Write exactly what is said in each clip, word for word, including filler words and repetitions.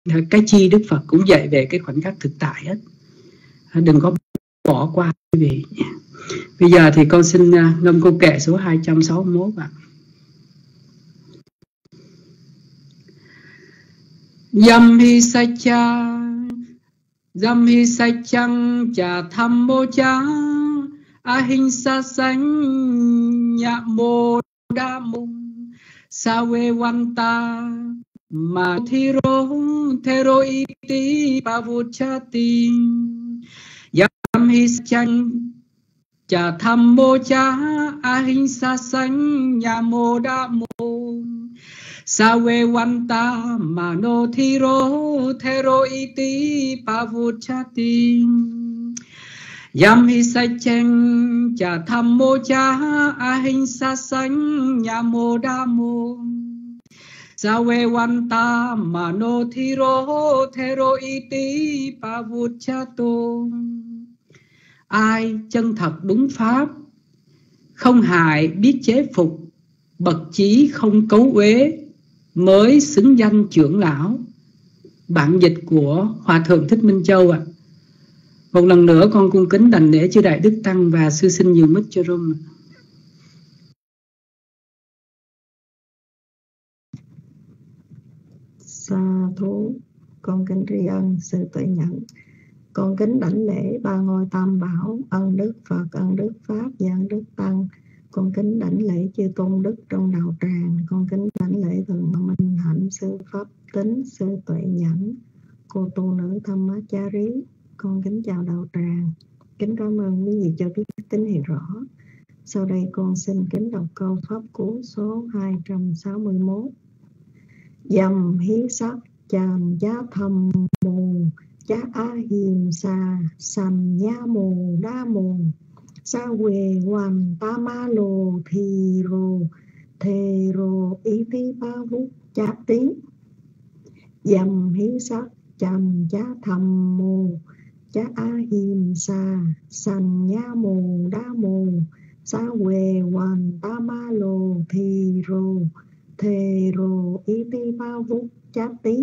Cái chi Đức Phật cũng dạy về cái khoảnh khắc thực tại hết, đừng có bỏ qua quý vị. Bây giờ thì con xin ngâm câu kệ số hai trăm sáu mươi mốt ạ. Yam hi sacha Yam hi sachang cha thammo cha ahimsa sanya mô đa mung sawe vanta ma thiro thero iti pavuchati. Yam hi sachang cha thammo cha ahimsa sanya mô đa mung sawe vanta mano thiro thero iti pavuchati. Yam hi sachang cha thammo cha ahimsa sanya mô đa mung sawe vanta mano thiro thero iti pavuchato. Ai chân thật đúng pháp, không hại biết chế phục, bậc chí không cấu uế, mới xứng danh trưởng lão. Bản dịch của Hòa Thượng Thích Minh Châu ạ. À. Một lần nữa con cung kính đảnh lễ chư Đại Đức Tăng và sư sinh nhiều mít cho rung. Sa thú, con kính tri ân sư tuệ nhận. Con kính đảnh lễ ba ngôi tam bảo, ân đức Phật, ân đức Pháp và ân đức Tăng. Con kính đảnh lễ chư tôn đức trong đạo tràng. Con kính đảnh lễ Thượng Minh Hạnh, sư Pháp Tính, sư Tuệ Nhẫn, cô tu nữ Thamachari. Con kính chào đạo tràng. Kính cảm ơn quý vị cho biết tín hiệu rõ. Sau đây con xin kính đọc câu pháp cú số hai trăm sáu mươi mốt. Dầm hí sắc chàm giá thầm mù chá á hiềm xà sầm nhá mù đá mù sa quê hoàn ta ma lô thì rô thề rô ý tí ba vút chá tí. Dầm hí sắc chàm giá thầm mù chá á hiềm xà sầm nhá mù đá mù sa quê hoàn ta ma lô thì rô thề rô ý tí ba vút chá tí.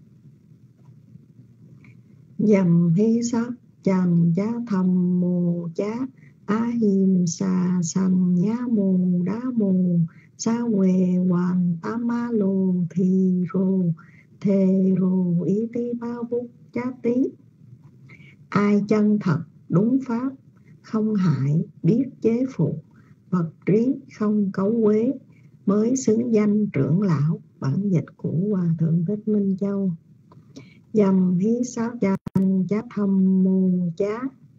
Dầm hí sắc chàm giá thầm mù chá á hiềm xà sầm nhá mù đá mù sa quê hoàn tá ma lô thì rô thề rô ý tí ba vút chá tí. Ai chân thật đúng pháp, không hại biết chế phục, bậc trí không cấu uế, mới xứng danh trưởng lão. Bản dịch của Hòa Thượng Thích Minh Châu. Dầm hí sắc chanh chá thầm mù chá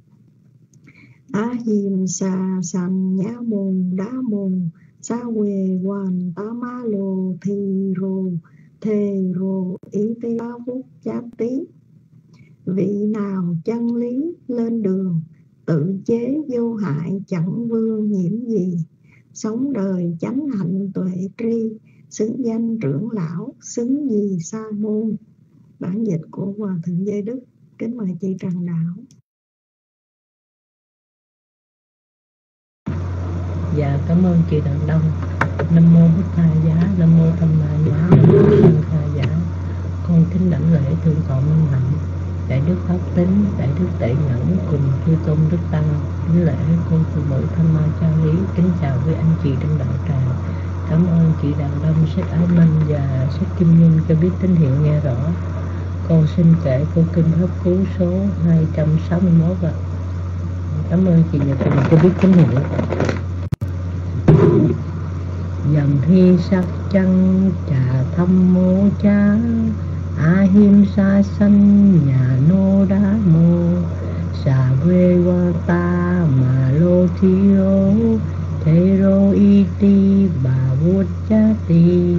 á hiềm xà sầm nhá mù đá mù sa quê hoàn tá ma lô thì rô thề rô ý tí ba vút chá tí. Vị nào chân lý lên đường, tự chế vô hại chẳng vương nhiễm gì, sống đời chánh hạnh tuệ tri, xứng danh trưởng lão, xứng gì sa môn. Bản dịch của Hòa Thượng Giới Đức. Kính mời chị Trần Đạo. Dạ, cảm ơn chị Đặng Đông. Nam mô Bích Tha Giá, Nam mô Tham Ma Giá, Nam mô Sanh Kha Giá. Con kính đảnh lễ Thượng tọa Minh Hạnh, Đại Đức Pháp Tính, Đại Đức Tệ Nhẫn cùng chư tôn đức tăng. Kính lễ cô phụ nữ Tham Ma Cha Lý. Kính chào với anh chị trong đạo tràng. Cảm ơn chị Đặng Đông, sách Ái Minh và sách Kim Nhung cho biết tín hiệu nghe rõ. Con xin kể câu kinh pháp cú số hai trăm sáu mươi mốt ạ. Cảm ơn chị Nhật Tình cho biết tín hiệu. Dầm hi sắc chăng trà thăm mô cha a him sa sanh nhà nô đá mô xà quê qua ta mà lô thi rô thế rô y ti bà vút cha ti.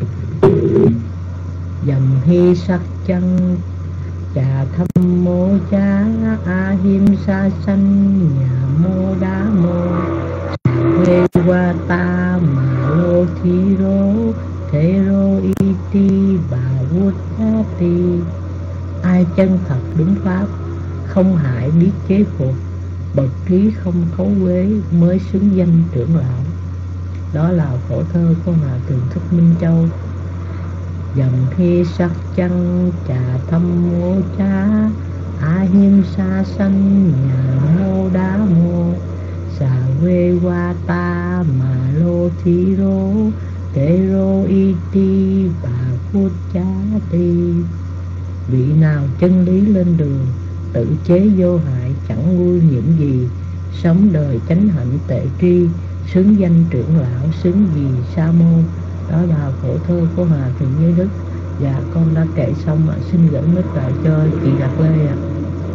Dầm hi sắc chăng trà thăm mô cha a him sa sanh nhà mô đá mô quê qua ta mà lô thi rô thế rô y ti bà vút cha ti. Ai chân thật đúng pháp, không hại biết chế phục, bậc trí không cấu uế, mới xứng danh trưởng lão. Đó là phổ thơ của Hòa Thượng Thích Minh Châu. dầm thi sắc chăng trà thâm mô cha a hiêm sa sanh nhà mô đá mô xà quê qua ta mà lô thi rô tế rô y ti bà phút cha ti. Vị nào chân lý lên đường, tự chế vô hại chẳng nguy nhiễm gì, sống đời chánh hạnh tệ tri, xứng danh trưởng lão xứng gì sa môn. Đó là phổ thơ của Hòa Thượng Giới Đức. Dạ con đã kể xong ạ, xin gửi mic lại cho chị Lạc Lê ạ.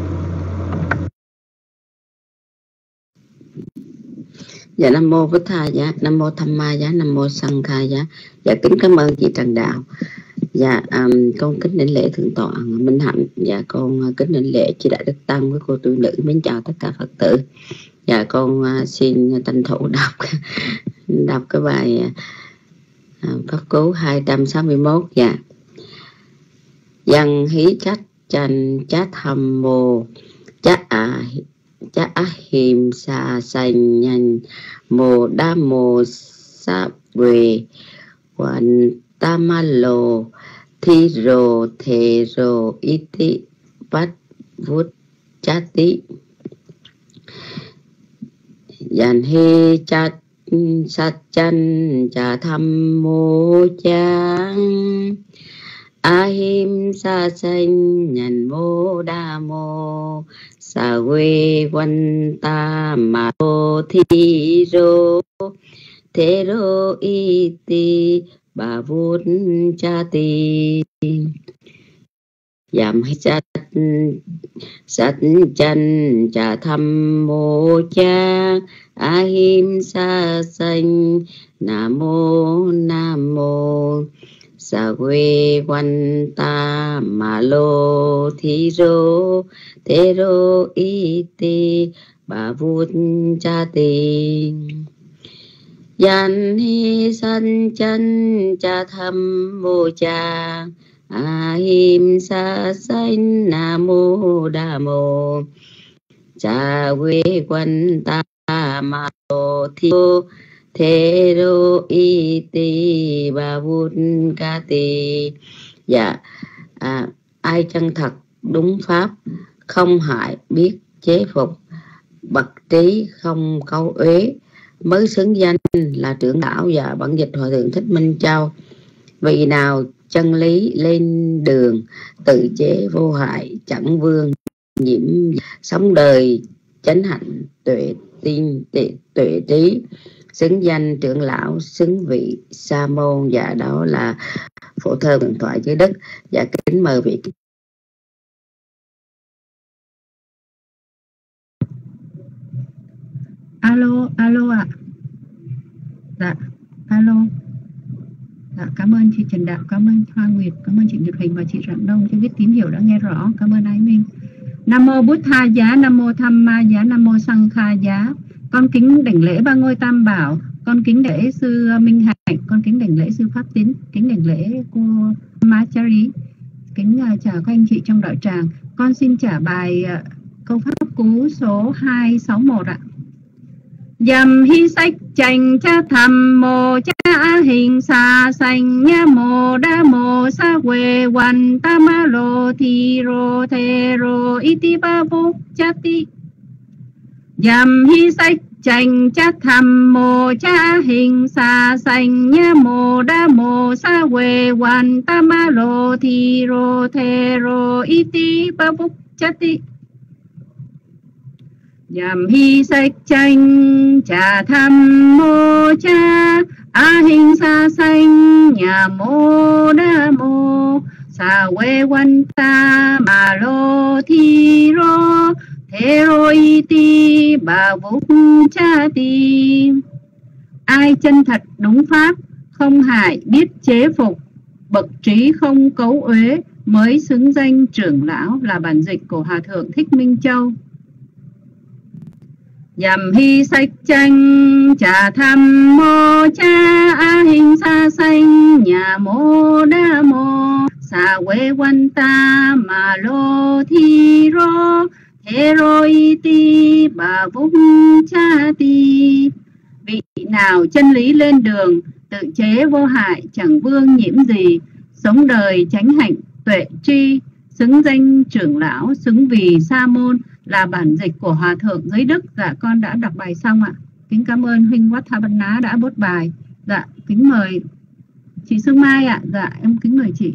Dạ Nam Mô Bích Tha Giá, Nam Mô Tham Ma Giá, Nam Mô Sanh Kha Giá. Dạ kính cảm ơn chị Trần Đạo. Dạ um, con kính đảnh lễ Thượng tọa Minh Hạnh. Dạ con kính đảnh lễ chị Đại Đức Tăng với cô tu nữ. Mến chào tất cả Phật tử. Dạ con uh, xin tranh thủ đọc đọc cái bài uh, pháp cú hai trăm sáu mươi mốt. Dạ Dân hí trách tranh trách hầm mồ trách à trách á hiểm xa xanh nhanh mồ đa mồ sa về quan tamalo thi rồ thề rồ iti bát vút chati dàn hê chát sát chân chả thăm mô chang ahim sa xanh nhàn mô đa mô sa quê quan ta mà ô thi rô thế rô y ti bà vút cha ti giảm hết sát sát chân chả thăm mô cha ahim sa xanh nam mô nam mô sa quê quan ta mà lô thi rô thế rô y ti bà vút cha ti yan hi san chân cha thăm mô cha ahim sa xanh nam mô đa mô cha quê quan ta mà lô thi rô thế rô y ti bà vút ca ti. Dạ à, ai chân thật đúng pháp, không hại biết chế phục, bậc trí không câu uế, mới xứng danh là trưởng lão và bản dịch Hòa Thượng Thích Minh Châu. Vì nào chân lý lên đường, tự chế vô hại chẳng vương nhiễm, sống đời chánh hạnh tuệ tin tuệ, tuệ trí, xứng danh trưởng lão xứng vị sa môn. Dạ đó là phổ thơ Thượng thoại Giới Đức. Dạ kính mời vị. Alo, alo ạ. À. Dạ, alo. Dạ, cảm ơn chị Trần Đạo, cảm ơn Hoa Nguyệt, cảm ơn chị Nhật Huỳnh và chị Rạng Đông cho biết tín hiệu đã nghe rõ. Cảm ơn Ái Minh. Nam mô Bút Tha Giá, Nam mô Tham Ma Giá, Nam mô Sanh Kha Giá. Con kính đảnh lễ ba ngôi Tam Bảo, con kính lễ sư Minh Hạnh, con kính đảnh lễ sư Pháp Tín, kính đảnh lễ cô Machari, kính chào các anh chị trong đạo tràng. Con xin trả bài câu pháp cú số hai sáu mốt ạ. Dầm hi sách chành cha thầm mô cha hình sa xanh nha mô đa mô sa quê quan ta ma lô thi rô thê rô iti ba vô cha ti. Dầm hi sách chành cha thầm mô cha hình sa xanh nha mô đa mô sa quê quan ta ma lô thi rô thê rô iti ba vô cha ti. Dầm hi sách chanh cha thăm mô cha a hình sa xanh nhà mô đa mô sa quê quan ta mà lô thi rô thế rô y ti bà vút cha ti. Ai chân thật đúng pháp, không hại biết chế phục, bậc trí không cấu uế, mới xứng danh trưởng lão là bản dịch của Hòa Thượng Thích Minh Châu. Dầm hi sách chanh cha thăm mô cha a hình sa xanh nhà mô đa mô sa quê quan ta mà lô thi rô thế rô y ti bà vút cha ti. Vị nào chân lý lên đường, tự chế vô hại chẳng vương nhiễm gì, sống đời chánh hạnh tuệ tri, xứng danh trưởng lão, xứng vì sa môn, là bản dịch của Hòa thượng Giới Đức. Dạ con đã đọc bài xong ạ. Kính cảm ơn huynh Watthabana đã bốt bài. Dạ kính mời chị Sương Mai ạ. Dạ em kính mời chị.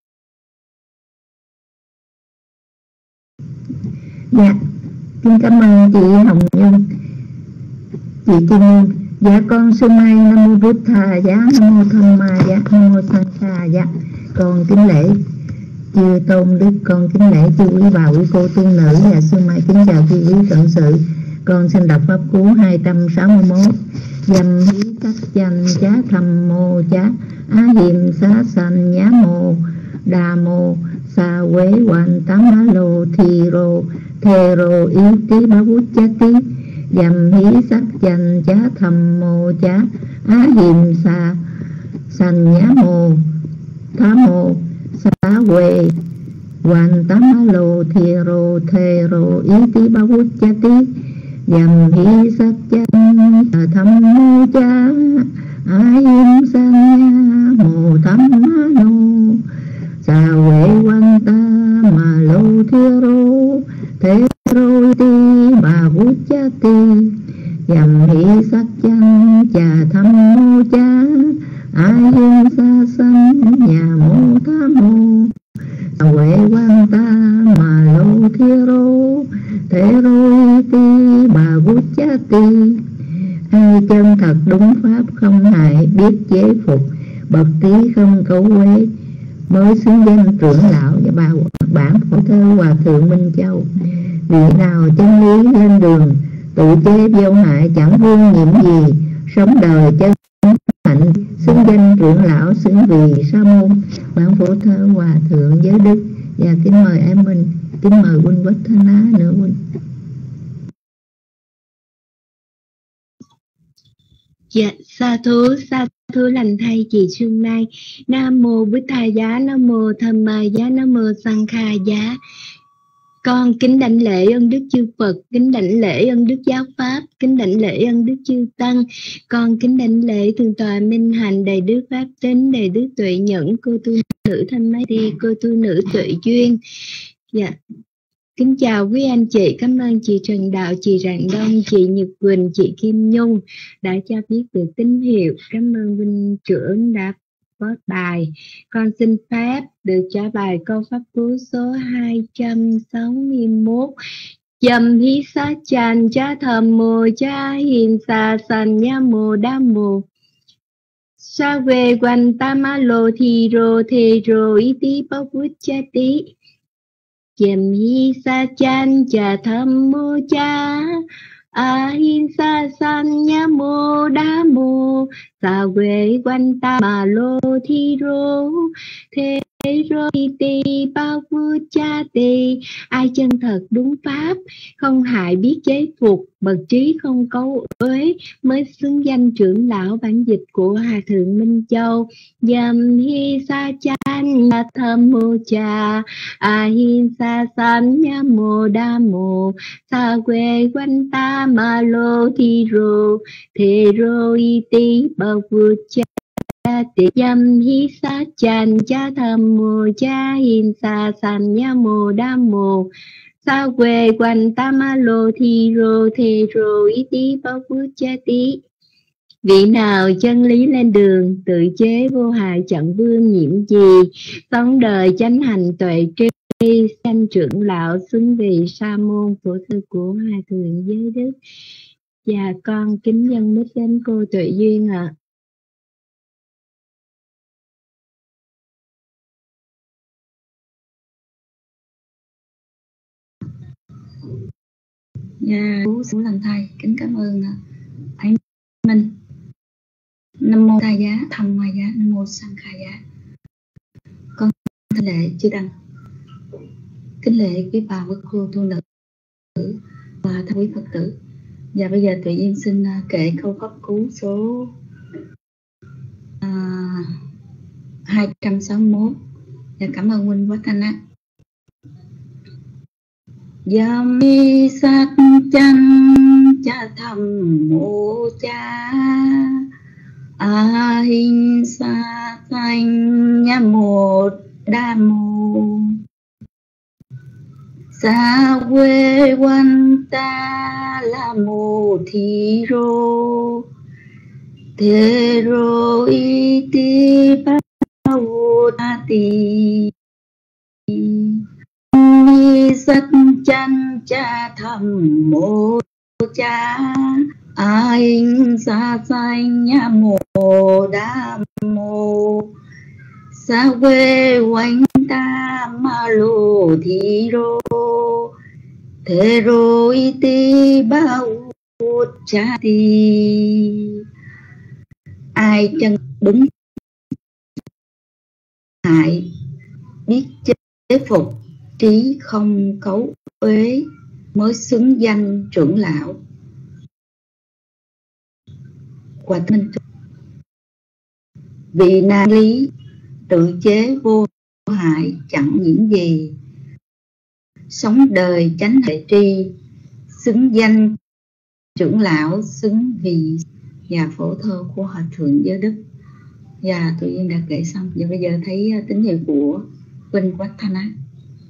Dạ kính cảm ơn chị Hồng Nhung, chị Kim Nhung. Dạ con Sương Mai. Nam mô Bụt Thà Giá, Nam mô Tham Ma Giá, Nam mô Sang Kha Giá. Con kính lễ chư tôn đức, con kính lễ chư quý bà quý cô tiên nữ và Sương Mai kính chào chư quý cộng sự. Con xin đọc pháp cú hai trăm sáu mươi mốt. Dâm hí sắc chanh chá thầm mô chá á hiềm xá sanh nhá mô đà mô sa quế hoàn tám á lô thi rô thê rô ý tí bá bút chá tí. Dâm hí sắc chanh chá thầm mô chá á hiềm xá sanh nhá mô thá mô sa quế hoàn tám á lô thi rô thê rô ý tí bá bút chá tí. Dầm hí sắc chanh thăm mô cha ai im sang mô thăm nô sa huệ quan ta mà lô thia rô thế rô ti bà bút cha ti. Dầm hí sắc chanh trà thăm mô cha ai im sa sanh nhà mô tha mô sa huệ quan ta mà lô thia rô thế rồi ti bà bút chá ti. Ai chân thật đúng pháp không hại, biết chế phục bậc tí không cấu quế, mới xứng danh trưởng lão và bà bản phổ thơ Hòa thượng Minh Châu. Vị nào chân lý lên đường, tự chế vô hại chẳng vương nhiễm gì, sống đời chân hạnh xứng danh trưởng lão, xứng vì sa môn. Bản phổ thơ Hòa thượng Giới Đức. Và kính mời em Minh, kính mời huynh Watthabana nữa huynh. Dạ, sa thú, sa thú lành thay chị Sương Mai. Nam mô Bụt Thà Giá, Nam mô Tham Ma Giá, Nam mô Sang Kha Giá. Con kính đảnh lễ ân đức chư Phật, kính đảnh lễ ân đức giáo pháp, kính đảnh lễ ân đức chư tăng. Con kính đảnh lễ thượng tọa minh hạnh, đầy đức pháp tính, đầy đức tuệ nhẫn, cô tu nữ thanh mai đi, cô tu nữ tuệ duyên. Dạ. Kính chào quý anh chị, cảm ơn chị Trần Đạo, chị Rạng Đông, chị Nhật Quỳnh, chị Kim Nhung đã cho biết được tín hiệu. Cảm ơn huynh trưởng đã post bài. Con xin phép được trả bài câu pháp cú số hai trăm sáu mươi mốt. Dầm hí xá chanh chá thầm mô chá hiền xà sanh nhá mô đá mô sa về quanh tam á lô thi rô thê rô ý tí bá bút chá tí. Dầm hí xá chanh chá thầm mô chá a hiên sa san nhá mô đá mô sa quê quanh ta mà lô thi rô thế rô ti bao vua cha tì. Ai chân thật đúng pháp không hại, biết chế phục bậc trí không cấu uế, mới xứng danh trưởng lão. Bản dịch của Hòa thượng Minh Châu. Dầm hi sa chan na tham mô cha a hiên sa san nhá mô đa mô sa quê quanh ta ma lô thi rô thế rô y ti bao vua cha tị. Dâm hí xá chanh chá thầm mô cha hiền sa sanh nhá mô đa mô sa quê quanh tam á lô thi rô thê rô ý tí bao phú cha tí. Vị nào chân lý lên đường, tự chế vô hại chẳng vương nhiễm gì, sống đời chánh hành tuệ tri, sanh trưởng lão, xứng vì sa môn. Phổ thư của Hòa thượng Giới Đức. Và con kính dân mít đến cô Tuệ Duyên ạ. À. Dạ, Phú Sủ Lành Thầy, kính cảm ơn anh Minh. Nam mô Tha Giá, Tham Ma Giá, Nam mô Sang Kha Giá. Con kính lễ chư tăng, kính lễ quý bà quý cô tu nữ và thân quý Phật tử. Và bây giờ Tuệ Duyên xin kể câu pháp cú số à, hai trăm sáu mươi mốt. Và cảm ơn huynh Watthabana. Dâm hí sắc chanh chá thầm mô cha Ahimsa Sanyamo Dhammo Sa quê quanh ta là mô thị rô Thế rô y ti ba vô ta ti Ni sắc chân cha thầm mô cha Anh sa sanh nha mô đa mô Sa quê quanh ta ma lô thị rô Thế rô y ti ba vô cha ti. Ai chân đúng hại, biết chế phục, trí không cấu uế mới xứng danh trưởng lão. Quả minh vì na lý tự chế vô hại chẳng nhiễm gì, sống đời tránh hệ tri, xứng danh trưởng lão, xứng vì và phổ thơ của Hòa Thượng Giới Đức. Và tụi em đã kể xong. Và bây giờ thấy tín hiệu của Vinh Quách Thanh Á.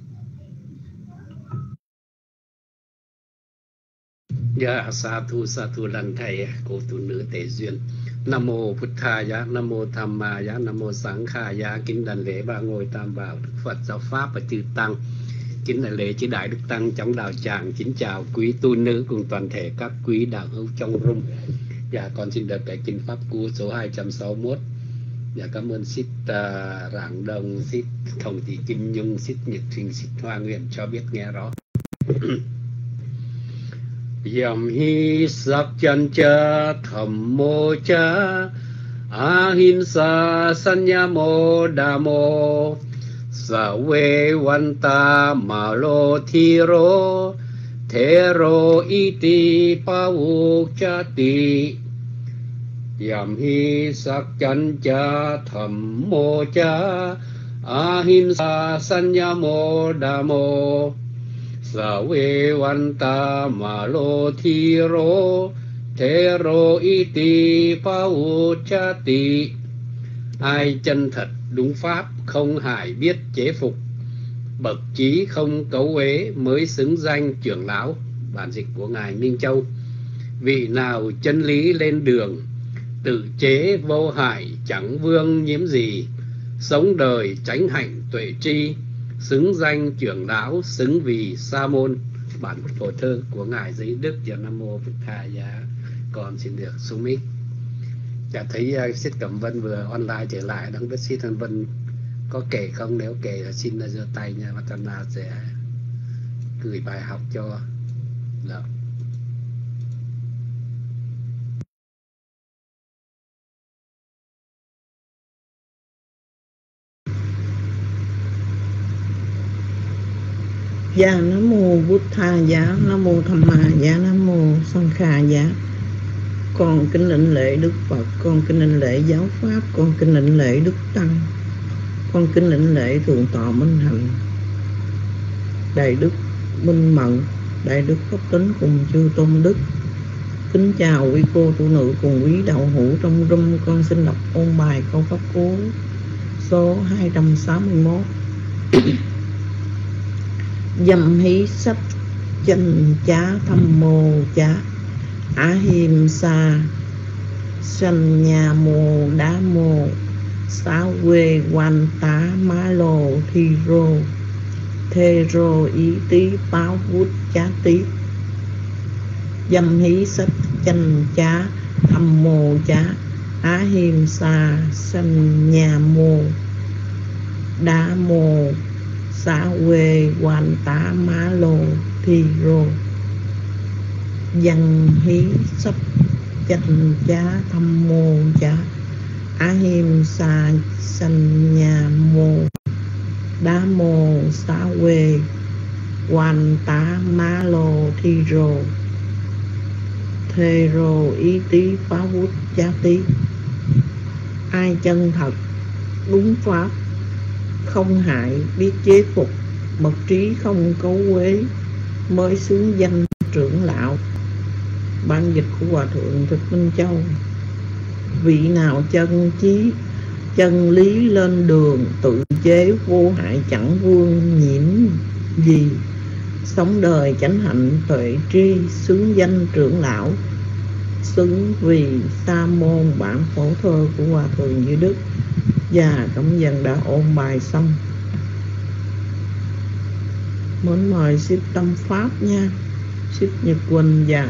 Dạ, sa thu sa thu lần thầy cô tu nữ tề duyên. Nam mô Phật Thaya, Nam mô Tham Maya, Nam mô Sáng Khaya. Kính đảnh lễ ba ngôi tam bảo Đức Phật, Giáo Pháp và Chư Tăng. Kính đảnh lễ chư đại đức tăng trong đạo tràng. Kính chào quý tu nữ cùng toàn thể các quý đạo hữu trong room. Dạ, con xin được cái kinh pháp cú số hai trăm sáu mươi mốt. Dạ, cảm ơn Sít uh, Rạng Đông, Sít Thông Thị Kim Nhung, Sít Nhật Thình, Sít Hoa Nguyện cho biết nghe rõ. Yam hi sắc chân cha thầm mô cha ahimsa sanya mô đà mô sa ve vanta ma lo thi ro thế ro iti pa vu cha ti. Yam hi sắc chân cha thầm mô cha ahimsa sanya mô đà mô sa ve vanta ma lo thi ro thế ro iti pa vu cha ti. Ai chân thật đúng pháp, không hại biết chế phục, bậc trí không cấu uế mới xứng danh trưởng lão. Bản dịch của ngài Minh Châu. Vị nào chân lý lên đường, tự chế vô hại chẳng vương nhiễm gì, sống đời tránh hạnh tuệ tri, xứng danh trưởng lão, xứng vì sa môn. Bản phổ thơ của ngài Giới Đức. Và Nam mô Phật Thaya. Con xin được xuống mic. Chả thấy uh, Sít Cẩm Vân vừa online trở lại, không biết Sít Cẩm Vân có kể không? Nếu kể là xin là giơ tay nha, Matana sẽ gửi bài học cho. Đó. Dạ, Nam mô Bụt Tha Giá, Nam mô Tham Ma Giá, Nam mô Sang Kha Giá. Con kính lệnh lễ Đức Phật, con kính lệnh lễ Giáo Pháp, con kính lệnh lễ Đức Tăng, con kính lệnh lễ Thượng Tọa Minh Hạnh, Đại Đức Minh Mận, Đại Đức Pháp Tính cùng chư tôn đức. Kính chào quý cô tu nữ cùng quý đạo hữu trong room. Con xin đọc ôn bài câu pháp cú số hai trăm sáu mươi mốt. Dâm hí sách chân chá thăm mô chá ahimsa sanya mô đá mô sa quê quan tá má lô thi rô thê rô ý tí báo vút chá tí. Dâm hí sách chân chá thăm mô chá ahimsa sanya mô đá mô sa quê quan tá má lô thi rô. Dân hí sắp chân chá thăm mô chá ahimsa sanya mô đá mô sa quê quan tá má lô thi rô thê rô ý tí phá vút chá tí. Ai chân thật đúng pháp, không hại biết chế phục, bậc trí không cấu uế mới xứng danh trưởng lão. Bản dịch của Hòa Thượng Thích Minh Châu. Vị nào chân chí chân lý lên đường, tự chế vô hại chẳng vương nhiễm gì, sống đời chánh hạnh tuệ tri, xứng danh trưởng lão, xứng vì sa môn. Bản phổ thơ của Hòa Thượng Duy Đức. Và Cẩm Dần đã ôn bài xong. Mến mời Ship Tâm Pháp nha, Ship Nhật Quỳnh và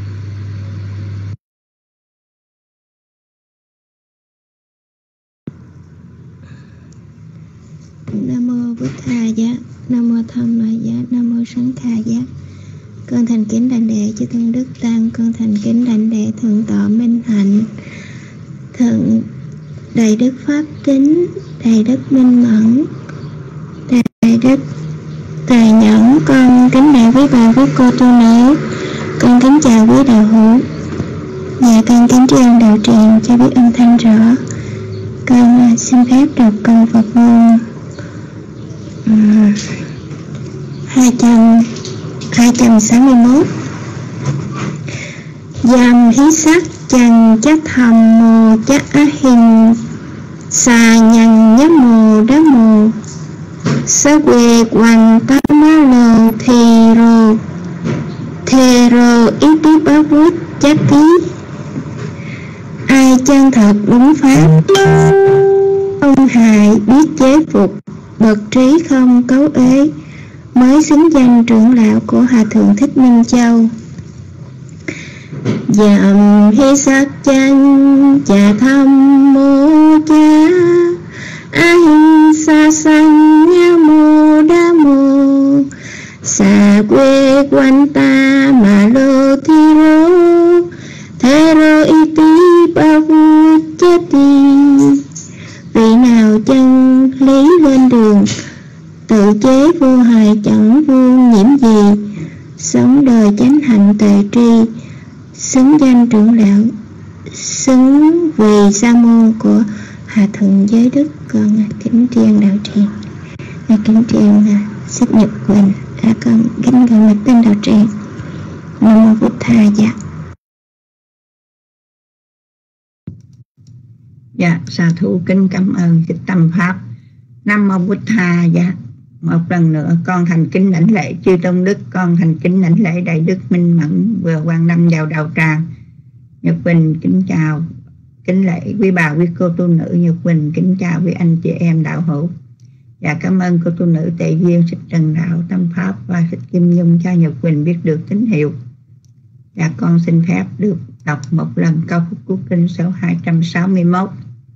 Nam mô Bụt Thà Giá, Nam mô Tham Ma Giá, Nam mô Sanh Kha Giá. Con thành kính đảnh lễ chư tôn đức tăng, con thành kính đảnh lễ thượng tọa Minh Hạnh, thượng đại đức Pháp Tính, đại đức Minh Mẫn, đại đức Tài Nhẫn. Con kính đại quý bà quý cô tu nữ, con kính chào quý đạo hữu và con kính tri ân đạo tràng cho biết âm thanh rõ. Con xin phép đọc câu Phật ngôn hai trăm hai trăm sáu mươi mốt. Dâm hí sắc chằng chắc thầm mô chắc á hình xà nhằng nhá mô đá mô sơ quê quanh tá má lô thì rô thê rô ý tí bá vút chắc tí. Ai chân thật đúng pháp, không hại biết chế phục, bậc trí không cấu ế, mới xứng danh trưởng lão của Hòa Thượng Thích Minh Châu. Dầm hi sắc chanh chà thăm mô cha a hin sa sanh nha mô đa mô xà quê quanh ta mà lô thi rô thế rô y tí ba vu chết đi. Vị nào chân lý lên đường, tự chế vô hại chẳng vương nhiễm gì, sống đời chánh hạnh tề tri, xứng danh trưởng lão, xứng vì sa môn của Hòa Thượng Giới Đức. Con kính tri ân đạo tràng, kính tri ân Ship Nhật Quỳnh, con kính gần mặt tên đạo tràng. Nam mô Bụt Thà Giá. Dạ, sa thú kính cảm ơn Thích Tâm Pháp. Nam mô Bụt Thà Giá. Một lần nữa con thành kính đảnh lễ chư tôn đức, con thành kính đảnh lễ đại đức Minh Mẫn vừa quan lâm vào đạo tràng. Nhật Quỳnh kính chào, kính lễ quý bà quý cô tu nữ. Nhật Quỳnh kính chào quý anh chị em đạo hữu. Và cảm ơn cô tu nữ Tệ Duyên, Thích Trần Đạo, Tâm Pháp và Thích Kim Nhung cho Nhật Quỳnh biết được tín hiệu. Và con xin phép được đọc một lần câu phúc của kinh số hai trăm sáu mươi mốt.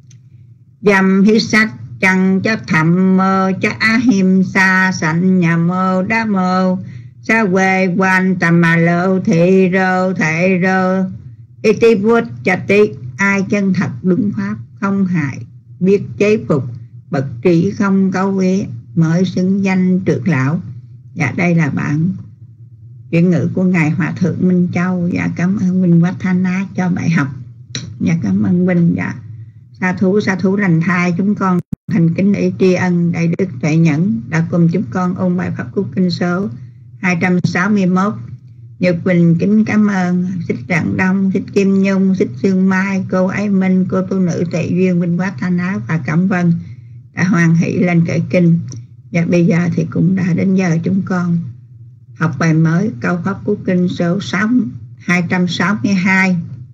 Dâm hí sắc chẳng chắc thầm mơ chắc á him sa sanh nhà mơ đá mơ sa quê quan tầm mà lô thị rô thể rô y tí vút chà tí. Ai chân thật đúng pháp, không hại biết chế phục, bậc trí không cấu uế, mới xứng danh trưởng lão. Dạ, đây là bản chuyển ngữ của Ngài Hòa Thượng Minh Châu. Dạ, cảm ơn Huynh Quách Thanh Á cho bài học. Dạ, cảm ơn Huynh. Dạ, sa thú sa thú lành thai, chúng con thành kính ý tri ân đại đức Tuệ Nhẫn đã cùng chúng con ôn bài pháp cú kinh số hai trăm sáu mươi mốt. Nhật Quỳnh kính cảm ơn Thích Rạng Đông, Thích Kim Nhung, Thích Sương Mai, cô Ái Minh, cô tu nữ Tệ Duyên, Huynh Quát Thanh Á và Cẩm Vân đã hoan hỷ lên kệ kinh. Và bây giờ thì cũng đã đến giờ chúng con học bài mới, câu pháp cú kinh số hai trăm sáu mươi hai.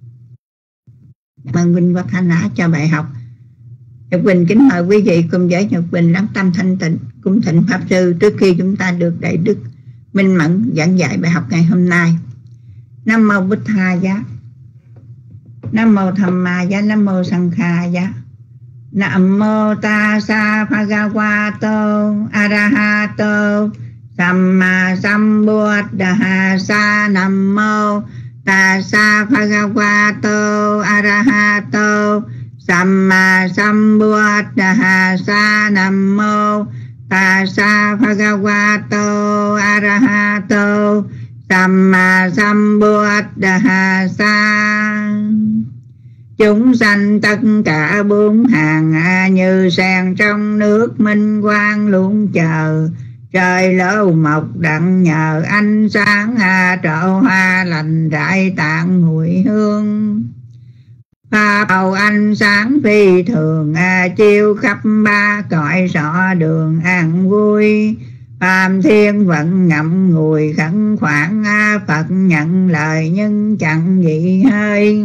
Cảm ơn Huynh Quát Thanh Á cho bài học. Nhật Quỳnh kính mời quý vị cùng với Nhật Quỳnh lắng tâm thanh tịnh cung thịnh Pháp Sư trước khi chúng ta được đại đức Minh Mẫn giảng dạy bài học ngày hôm nay. Nam mô Bụt Thà Giá, Nam mô Tham Ma Giá, Nam mô Sanh Kha Giá, Nam mô Tassa Bhagavato Arahato Samma Sambuddhassa. Nam mô Tassa Bhagavato Arahato Samma Sambuddhassa. Nam mô Tassa Bhagavato Arahato Samma Sambuddhassa. Chúng sanh tất cả bốn hàng như sen trong nước minh quang luôn chờ. Trời lỡ mọc đặng nhờ ánh sáng trổ hoa lành rải tạng mùi hương. Pháp hầu ánh sáng phi thường, à, chiếu khắp ba cõi rõ đường an vui. Phạm thiên vẫn ngậm ngùi khẩn khoản, à, Phật nhận lời nhưng chẳng gì hơi.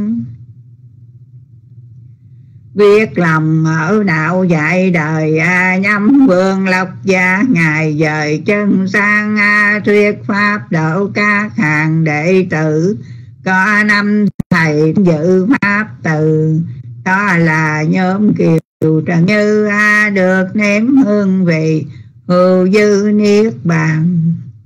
Biết lòng ở đạo dạy đời, à, nhắm vương lộc gia ngài dời chân sang, à, thuyết pháp độ các hàng đệ tử. Có năm thầy dự pháp từ, đó là nhóm Kiều Trần Như, à, được nếm hương vị hữu dư niết bàn.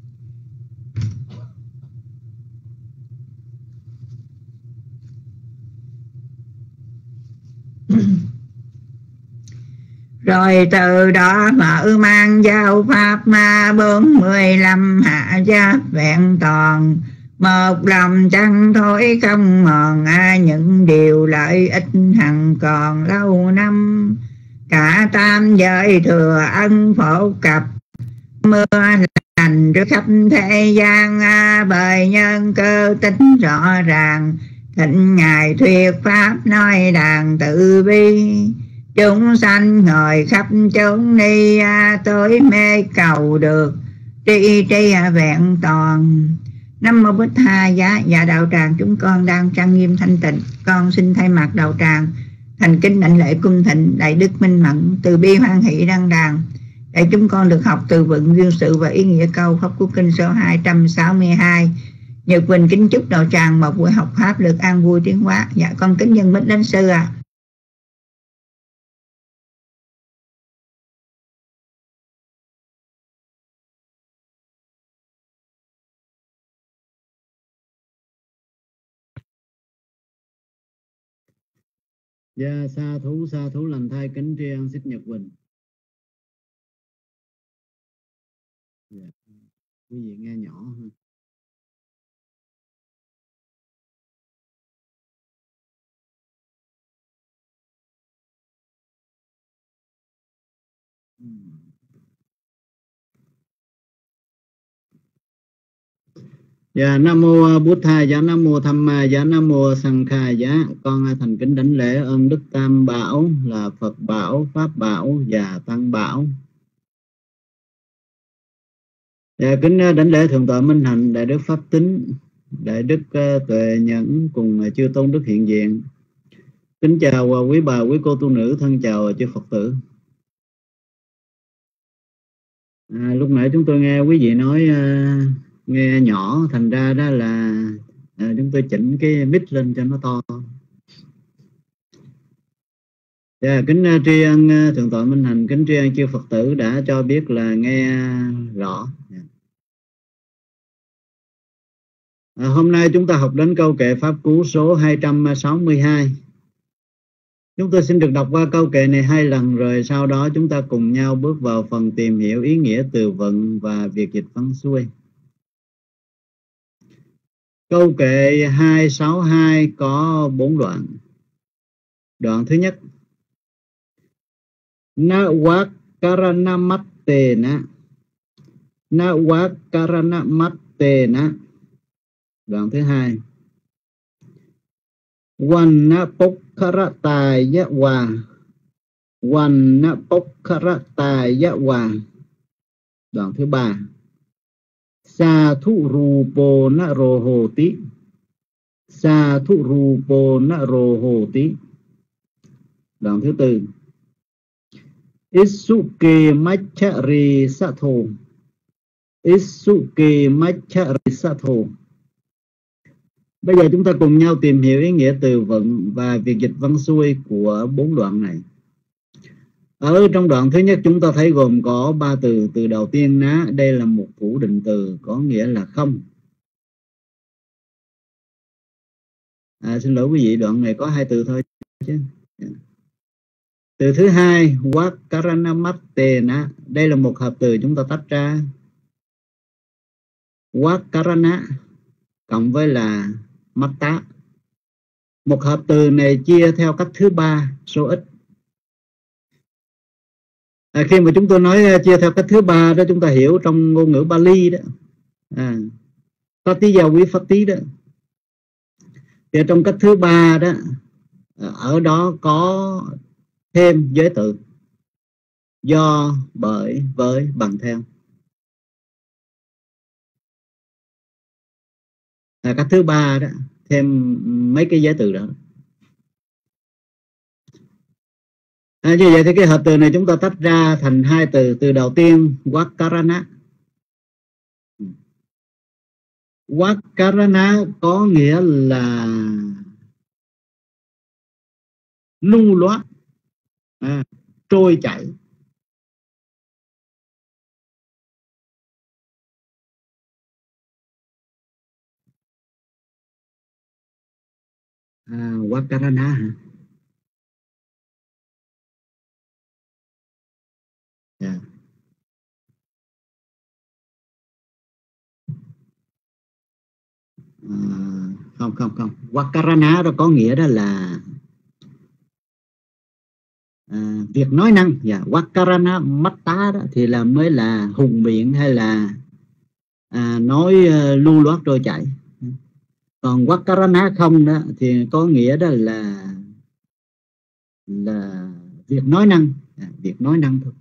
Rồi từ đó mở mang giáo pháp ma bốn mươi lăm hạ giáp vẹn toàn. Một lòng chẳng thối không mòn, à, những điều lợi ích hằng còn lâu năm. Cả tam giới thừa ân phổ cập, mưa lành trước khắp thế gian, à, bởi nhân cơ tính rõ ràng. Thịnh ngài thuyết pháp nói đàn tự bi, chúng sanh ngồi khắp chốn ni, à, tối mê cầu được tri tri vẹn toàn. Nam mô Bích Tha Giá. Dạ đạo tràng chúng con đang trang nghiêm thanh tịnh, con xin thay mặt đạo tràng thành kính đảnh lễ cung thịnh đại đức minh mẫn từ bi hoan hỷ đăng đàn, để chúng con được học từ vựng duyên sự và ý nghĩa câu pháp cú kinh số hai trăm sáu mươi hai. Nhật Quỳnh kính chúc đạo tràng một buổi học pháp được an vui tiến hóa. Dạ con kính dân bích đến sư ạ. À. Dạ sa thú sa thú lành thai kính tri ân xích Nhật Quỳnh. Dạ. Quý vị nghe nhỏ hơn. Dạ nam mô Bụt Tha Giá, nam mô Tham Ma Giá, nam mô Sang Kha Giá. Con thành kính đảnh lễ ơn Đức Tam Bảo là Phật Bảo, Pháp Bảo và Tăng Bảo. Dạ, kính đảnh lễ thượng tọa Minh Hạnh, đại đức Pháp Tính, đại đức Tuệ Nhẫn cùng chư tôn đức hiện diện. Kính chào quý bà, quý cô tu nữ, thân chào chư Phật tử. À, lúc nãy chúng tôi nghe quý vị nói uh, nghe nhỏ, thành ra đó là à, chúng tôi chỉnh cái mic lên cho nó to. Yeah, kính uh, tri ân uh, thượng tọa Minh Hạnh, kính tri ân chư Phật tử đã cho biết là nghe rõ. Yeah. À, hôm nay chúng ta học đến câu kệ pháp cú số hai trăm sáu mươi hai. Chúng tôi xin được đọc qua câu kệ này hai lần, rồi sau đó chúng ta cùng nhau bước vào phần tìm hiểu ý nghĩa từ vựng và việc dịch văn xuôi. Câu kệ hai trăm sáu mươi hai có bốn đoạn. Đoạn thứ nhất: Na wa karana matte na. Na wa karana matte na. Đoạn thứ hai: Wanna pokkarataya wa. Wanna pokkarataya wa. Đoạn thứ ba: Sa thu rupo na rohoti. Sa thu rupo na rohoti. Đoạn thứ tư: Isuke machari satho. Isuke machari satho. Bây giờ chúng ta cùng nhau tìm hiểu ý nghĩa từ vựng và việc dịch văn xuôi của bốn đoạn này. Ở trong đoạn thứ nhất chúng ta thấy gồm có ba từ. Từ đầu tiên ná, đây là một phủ định từ có nghĩa là không. À, xin lỗi quý vị, đoạn này có hai từ thôi chứ. Từ thứ hai, Wakarana, đây là một hợp từ chúng ta tách ra. Wakarana cộng với là Matta. Một hợp từ này chia theo cách thứ ba, số ít. À, khi mà chúng tôi nói chia theo cách thứ ba đó, chúng ta hiểu trong ngôn ngữ Bali đó, à, Patiya Vipatti đó, thì trong cách thứ ba đó ở đó có thêm giới tự, do, bởi, với, bằng, theo. À, cách thứ ba đó, thêm mấy cái giới từ đó. À, như vậy thì cái hợp từ này chúng ta tách ra thành hai từ. Từ đầu tiên Vakarana. Vakarana có nghĩa là lưu loát, à, trôi chảy. À, Vakarana hả? Yeah. À, không không không Vakarana đó có nghĩa đó là à, việc nói năng. Yeah. Vakarana matta đó thì là mới là hùng biện hay là à, nói uh, lưu loát trôi chảy. Còn Vakarana không đó thì có nghĩa đó là là việc nói năng, à, việc nói năng thôi.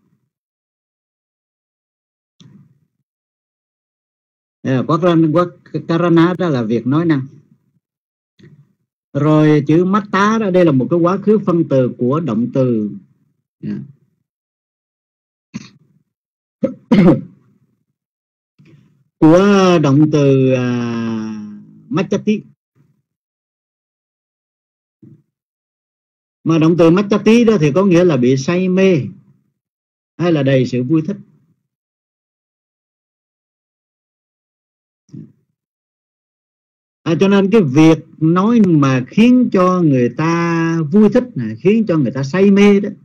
À, Vakarana đó là việc nói năng. Rồi chữ matta đó, đây là một cái quá khứ phân từ của động từ. Yeah. Của động từ uh, machati. Mà động từ machati đó thì có nghĩa là bị say mê hay là đầy sự vui thích. À, cho nên cái việc nói mà khiến cho người ta vui thích, khiến cho người ta say mê đó,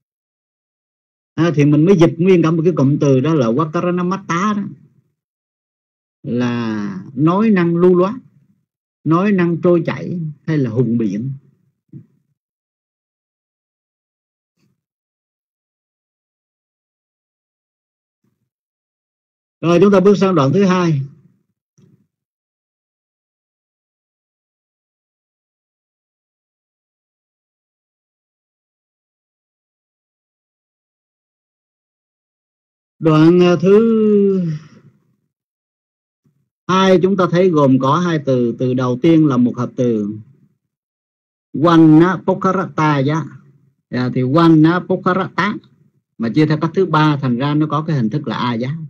à, thì mình mới dịch nguyên cả một cái cụm từ đó là Vakarana matta đó, là nói năng lưu loát, nói năng trôi chảy hay là hùng biện. Rồi chúng ta bước sang đoạn thứ hai. Đoạn thứ hai chúng ta thấy gồm có hai từ. Từ đầu tiên là một hợp từ Vanna Pokharata. À, thì Vanna Pokharata mà chia theo cách thứ ba thành ra nó có cái hình thức là A giá.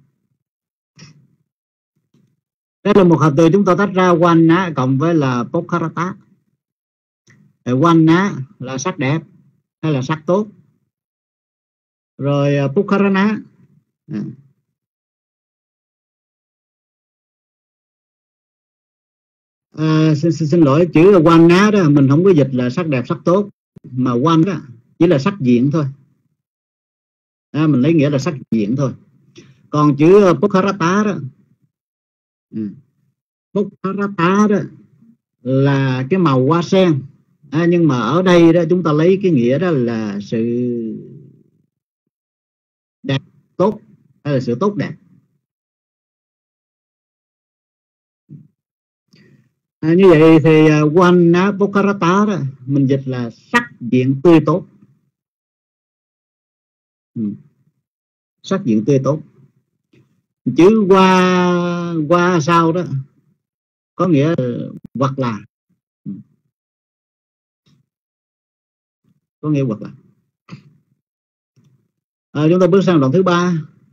Đây là một hợp từ chúng ta tách ra Vanna cộng với là Pokharata. Vanna là sắc đẹp hay là sắc tốt. Rồi Pokharana à. À, xin, xin, xin lỗi, chữ Vanna đó mình không có dịch là sắc đẹp sắc tốt, mà Van đó chỉ là sắc diện thôi. À, mình lấy nghĩa là sắc diện thôi. Còn chữ Pokharata đó, ừ. Pokharata đó là cái màu hoa sen. À, nhưng mà ở đây đó chúng ta lấy cái nghĩa đó là sự đẹp tốt hay là sự tốt đẹp. À, như vậy thì uh, Vanna Pokharata đó mình dịch là sắc diện tươi tốt. Ừ. Sắc diện tươi tốt. Chữ qua qua sau đó có nghĩa uh, hoặc là, ừ. có nghĩa hoặc là. À, chúng ta bước sang đoạn thứ ba.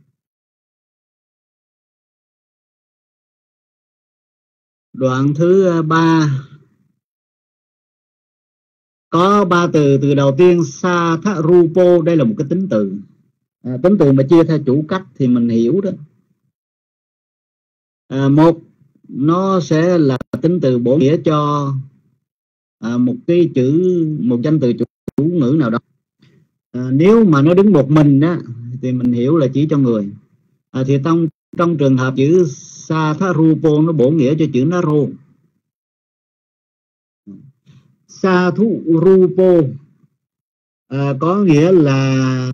Đoạn thứ ba có ba từ. Từ đầu tiên Satharupo, đây là một cái tính từ. À, tính từ mà chia theo chủ cách thì mình hiểu đó. À, một, nó sẽ là tính từ bổ nghĩa cho à, một cái chữ, một danh từ chủ, chủ ngữ nào đó. À, nếu mà nó đứng một mình đó thì mình hiểu là chỉ cho người. À, thì trong trong trường hợp chữ Satharupo nó bổ nghĩa cho chữ Naro. Satharupo à, có nghĩa là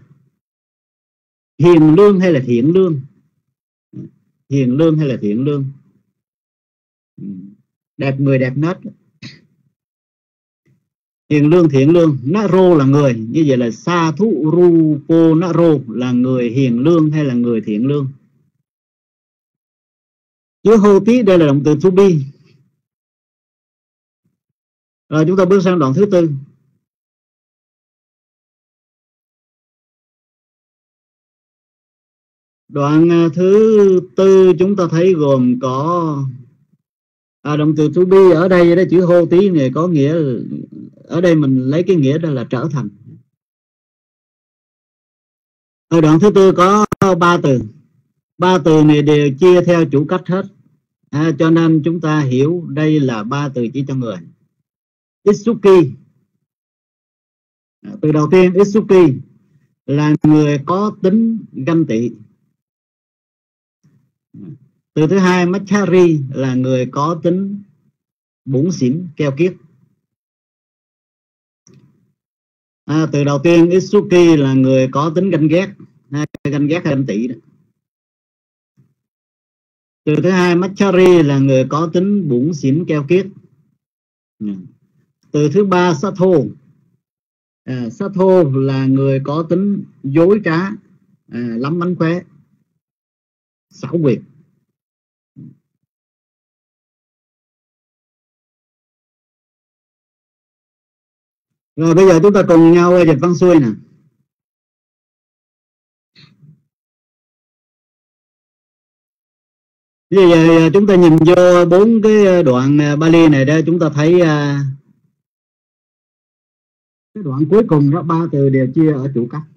hiền lương hay là thiện lương. Hiền lương hay là thiện lương. Đẹp người đẹp nết. hiền lương thiện lương. Naro là người, như vậy là sa thu rupo naro là người hiền lương hay là người thiện lương. Chữ hô tí đây là động từ to be. Rồi chúng ta bước sang đoạn thứ tư. Đoạn thứ tư chúng ta thấy gồm có à, động từ to be ở đây, đó chữ hô tí này có nghĩa, ở đây mình lấy cái nghĩa đó là trở thành. Ở đoạn thứ tư có ba từ, ba từ này đều chia theo chủ cách hết, à, cho nên chúng ta hiểu đây là ba từ chỉ cho người. Itsuki, từ đầu tiên Itsuki là người có tính ganh tị. Từ thứ hai Machari là người có tính bủn xỉn keo kiết. À, từ đầu tiên Itsuki là người có tính ganh ghét, hay ganh ghét hay ganh tị đó. Từ thứ hai Machari là người có tính bủn xỉn keo kiết. Từ thứ ba Satho, à, Satho là người có tính dối trá, à, lắm mánh khóe, xảo quyệt. Rồi bây giờ chúng ta cùng nhau dịch văn xuôi nè. Bây giờ chúng ta nhìn vô bốn cái đoạn Bali này đó, chúng ta thấy cái đoạn cuối cùng đó ba từ đều chia ở chủ cách.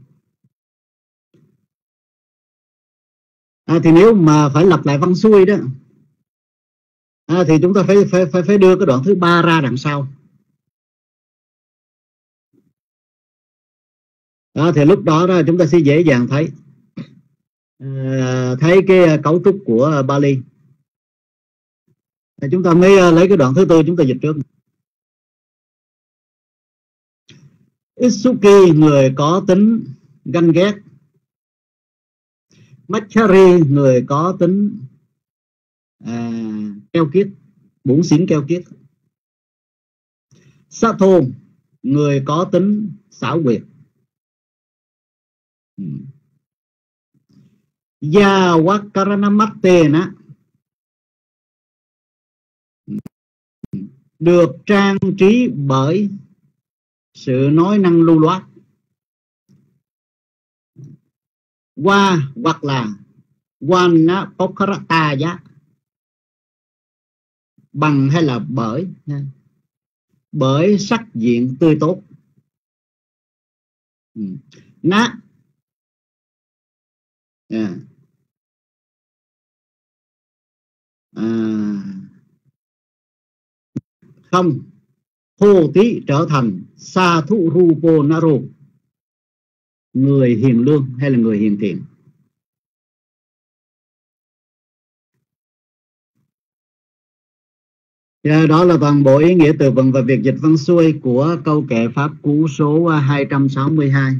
À, thì nếu mà phải lặp lại văn xuôi đó, à, thì chúng ta phải phải phải phải đưa cái đoạn thứ ba ra đằng sau. Đó, thì lúc đó, đó chúng ta sẽ dễ dàng thấy à, thấy cái cấu trúc của Bali. À, chúng ta mới lấy cái đoạn thứ tư chúng ta dịch trước. Itsuki người có tính ganh ghét. Machari người có tính à, keo kiết, bủn xỉn keo kiết. Satho người có tính xảo quyệt. Yavakaranamatena được trang trí bởi sự nói năng lưu loát. Qua hoặc là Wana Pokharataya, bằng hay là bởi, bởi sắc diện tươi tốt. Ná, yeah. à, không hô tí trở thành sa thu rupo naro, người hiền lương hay là người hiền thiện. Yeah, đó là toàn bộ ý nghĩa từ vựng và việc dịch văn xuôi của câu kệ pháp cú số hai trăm sáu mươi hai.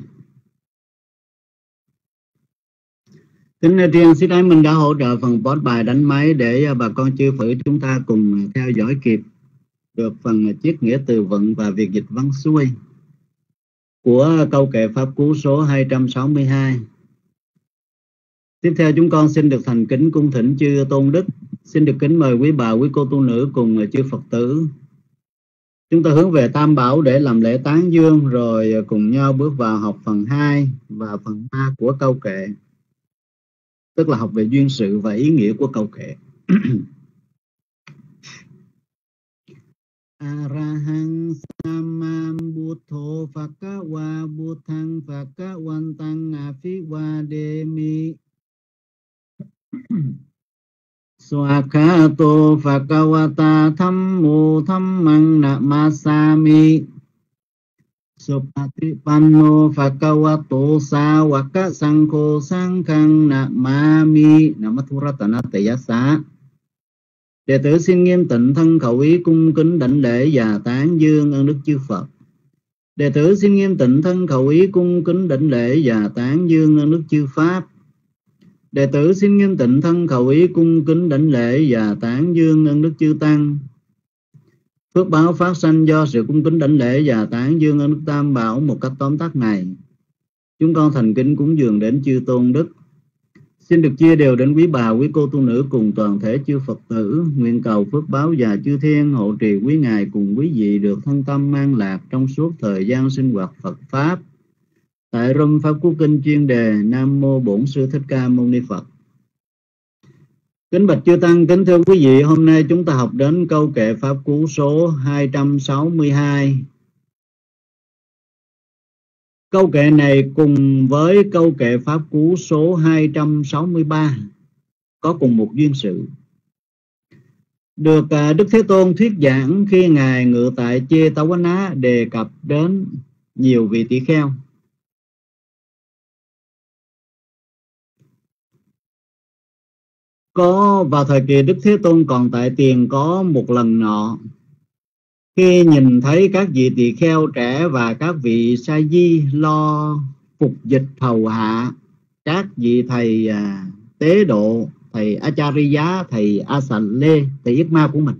Kính riêng xin ấy mình đã hỗ trợ phần post bài đánh máy để bà con chư Phật chúng ta cùng theo dõi kịp được phần chiết nghĩa từ vựng và việc dịch văn xuôi của câu kệ pháp cú số hai trăm sáu mươi hai. Tiếp theo chúng con xin được thành kính cung thỉnh chư tôn đức, xin được kính mời quý bà, quý cô tu nữ cùng chư Phật tử. Chúng ta hướng về Tam Bảo để làm lễ tán dương rồi cùng nhau bước vào học phần hai và phần ba của câu kệ, tức là học về duyên sự và ý nghĩa của câu kệ. Arahang Sammabuddho Phakawa Buddhang Phakawantang Afiwademi Swakato Phakawata Thammo Thammang Namasami Supatipanno Phakawato Sawaka Sankho Sankhang Namami Namathuratana Teyasa. Đệ tử xin nghiêm tịnh thân khẩu ý cung kính đảnh lễ và tán dương ơn đức chư Phật. Đệ tử xin nghiêm tịnh thân khẩu ý cung kính đảnh lễ và tán dương ơn đức chư Pháp. Đệ tử xin nghiêm tịnh thân khẩu ý cung kính đảnh lễ và tán dương ơn đức chư Tăng. Phước báo phát sanh do sự cung kính đảnh lễ và tán dương ơn Đức Tam Bảo. Một cách tóm tắt này, chúng con thành kính cúng dường đến chư tôn đức, xin được chia đều đến quý bà, quý cô tu nữ cùng toàn thể chư Phật tử. Nguyện cầu phước báo và chư thiên hộ trì quý ngài cùng quý vị được thân tâm an lạc trong suốt thời gian sinh hoạt Phật pháp. Tại Room Pháp Cú Kinh chuyên đề Nam Mô Bổn Sư Thích Ca Mâu Ni Phật. Kính bạch chư tăng, kính thưa quý vị, hôm nay chúng ta học đến câu kệ Pháp Cú số hai trăm sáu mươi hai. Câu kệ này cùng với câu kệ Pháp Cú số hai trăm sáu mươi ba có cùng một duyên sự. Được Đức Thế Tôn thuyết giảng khi Ngài ngự tại Chetawana đề cập đến nhiều vị tỳ kheo. Có vào thời kỳ Đức Thế Tôn còn tại tiền, có một lần nọ, khi nhìn thấy các vị tỳ kheo trẻ và các vị sa di lo phục dịch hầu hạ các vị thầy à, tế độ, thầy Acharya, thầy Asan Lê, thầy Yết Ma của mình,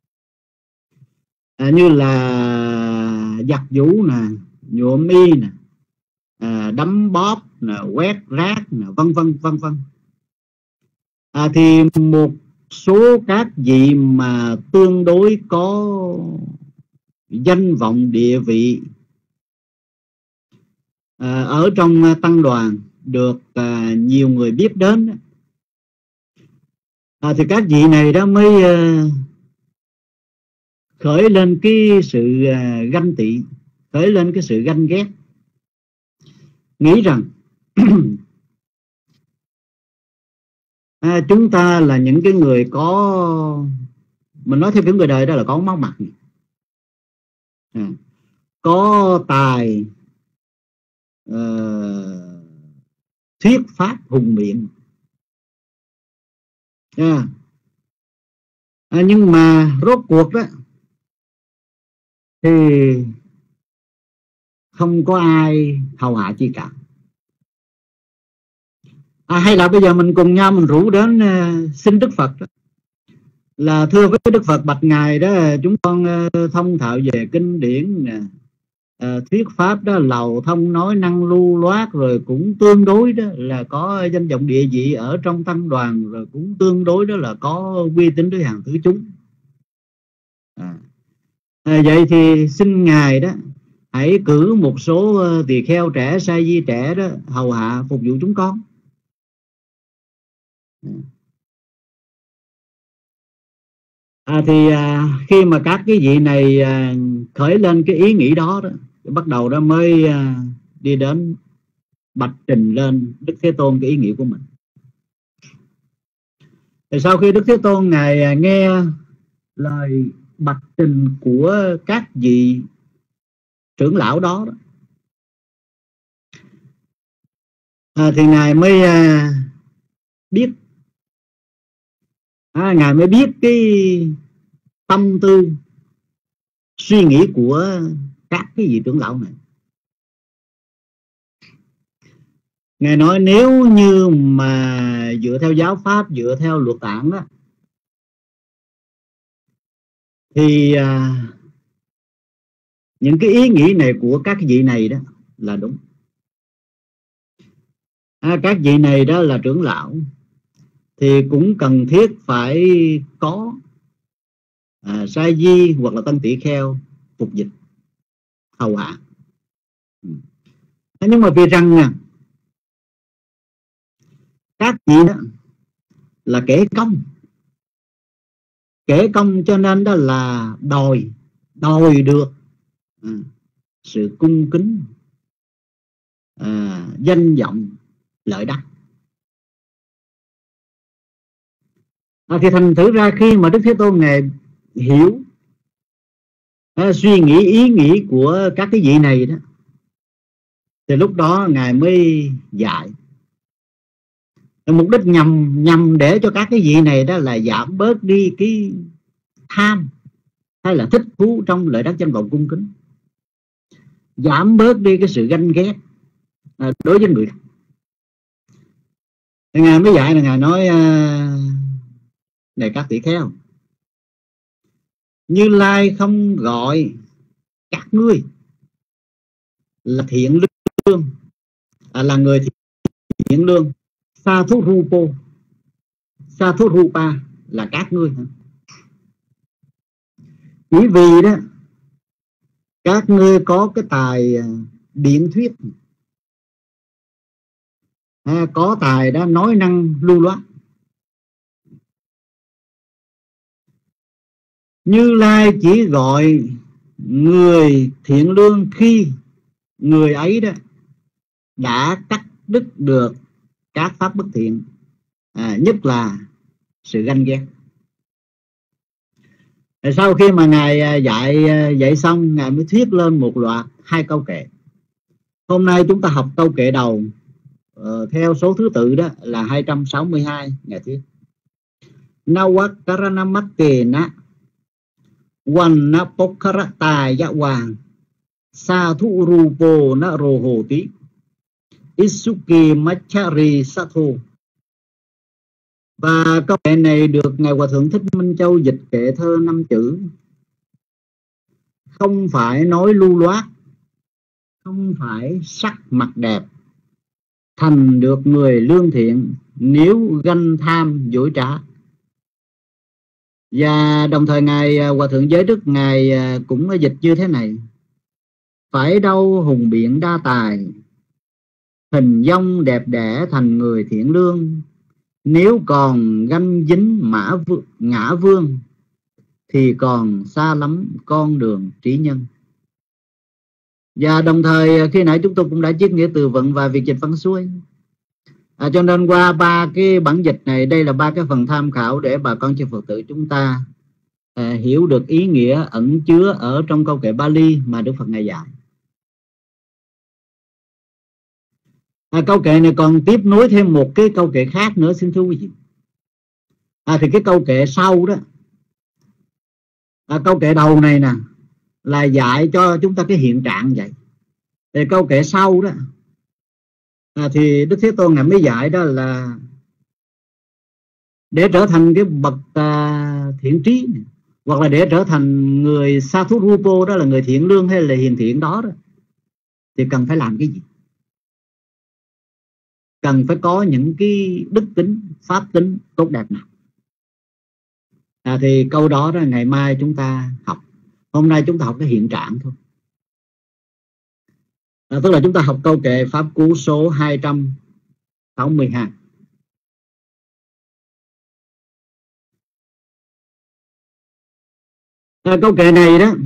à, như là giặt giũ nè, nhuộm y nè, à, đấm bóp nè, quét rác nè, vân vân vân vân. À, thì một số các vị mà tương đối có danh vọng địa vị à, ở trong tăng đoàn được à, nhiều người biết đến, à, thì các vị này đó mới à, khởi lên cái sự à, ganh tị, khởi lên cái sự ganh ghét, nghĩ rằng à, chúng ta là những cái người có, mình nói theo kiểu người đời đó là có máu mặt, à, có tài uh, thuyết pháp hùng biện, à, à, nhưng mà rốt cuộc đó thì không có ai hầu hạ chi cả. À, hay là bây giờ mình cùng nhau mình rủ đến uh, xin Đức Phật đó, là thưa với Đức Phật bạch ngài đó, chúng con uh, thông thạo về kinh điển nè, uh, thuyết pháp đó lầu thông nói năng lưu loát, rồi cũng tương đối đó là có danh vọng địa vị ở trong tăng đoàn, rồi cũng tương đối đó là có uy tín đối hàng tứ chúng. À, à, vậy thì xin ngài đó hãy cử một số uh, tỳ kheo trẻ, sa di trẻ đó hầu hạ phục vụ chúng con. À, thì à, khi mà các cái vị này à, khởi lên cái ý nghĩ đó, đó bắt đầu đó mới à, đi đến bạch trình lên Đức Thế Tôn cái ý nghĩ của mình. Thì sau khi Đức Thế Tôn ngài à, nghe lời bạch trình của các vị trưởng lão đó, đó à, thì ngài mới à, biết À, ngài mới biết cái tâm tư suy nghĩ của các cái vị trưởng lão này. Ngài nói nếu như mà dựa theo giáo pháp, dựa theo luật tạng đó, thì à, những cái ý nghĩ này của các vị này đó là đúng. À, các vị này đó là trưởng lão, thì cũng cần thiết phải có à, sa di hoặc là tân tỷ kheo phục dịch hầu hạ. Nhưng mà vì rằng nè, các vị đó là kẻ công, kẻ công cho nên đó là đòi đòi được à, sự cung kính, à, danh vọng, lợi đắc. À, thì thành thử ra khi mà Đức Thế Tôn ngài hiểu à, suy nghĩ ý nghĩ của các cái vị này đó, thì lúc đó ngài mới dạy. Mục đích nhằm nhằm để cho các cái vị này đó là giảm bớt đi cái tham hay là thích thú trong lợi đắc danh vọng cung kính, giảm bớt đi cái sự ganh ghét à, đối với người khác. Ngài mới dạy là ngài nói à, này các tỷ kheo, Như Lai không gọi các ngươi là thiện lương, à, là người thiện lương. Sa thú rupo, sa thú rupa là các ngươi. Chỉ vì đó các ngươi có cái tài biện thuyết, à, có tài đó nói năng lưu loát. Như Lai chỉ gọi người thiện lương khi người ấy đó đã cắt đứt được các pháp bất thiện, à, nhất là sự ganh ghét. Sau khi mà Ngài dạy dạy xong, Ngài mới thuyết lên một loạt hai câu kệ. Hôm nay chúng ta học câu kệ đầu, uh, theo số thứ tự đó là hai trăm sáu mươi hai. Ngài thuyết Nawakaranamakena Wanapokharataya Wang Sa thu rupo na rohoti Isuki machari satho. Và câu kệ này được Ngài Hòa Thượng Thích Minh Châu dịch kệ thơ năm chữ: không phải nói lưu loát, không phải sắc mặt đẹp, thành được người lương thiện nếu ganh tham dối trá. Và đồng thời Ngài Hòa Thượng Giới Đức Ngài cũng dịch như thế này: phải đâu hùng biện đa tài, hình dong đẹp đẽ thành người thiện lương, nếu còn ganh dính mã vương, ngã vương thì còn xa lắm con đường trí nhân. Và đồng thời khi nãy chúng tôi cũng đã chiết nghĩa từ vựng và việc dịch văn xuôi, à, cho nên qua ba cái bản dịch này, đây là ba cái phần tham khảo để bà con chư Phật tử chúng ta à, hiểu được ý nghĩa ẩn chứa ở trong câu kệ Bali mà Đức Phật Ngài dạy. À, câu kệ này còn tiếp nối thêm một cái câu kệ khác nữa, xin thưa quý vị. À, thì cái câu kệ sau đó, à, câu kệ đầu này nè là dạy cho chúng ta cái hiện trạng vậy. Thì câu kệ sau đó, à, thì Đức Thế Tôn Ngài mới dạy đó là để trở thành cái bậc à, thiện trí, hoặc là để trở thành người sa thú rupo, đó là người thiện lương hay là hiền thiện đó, đó thì cần phải làm cái gì? Cần phải có những cái đức tính, pháp tính tốt đẹp nào? À, thì câu đó đó ngày mai chúng ta học. Hôm nay chúng ta học cái hiện trạng thôi. À, tức là chúng ta học câu kệ Pháp Cú số hai trăm sáu mươi hai. À, câu kệ này đó,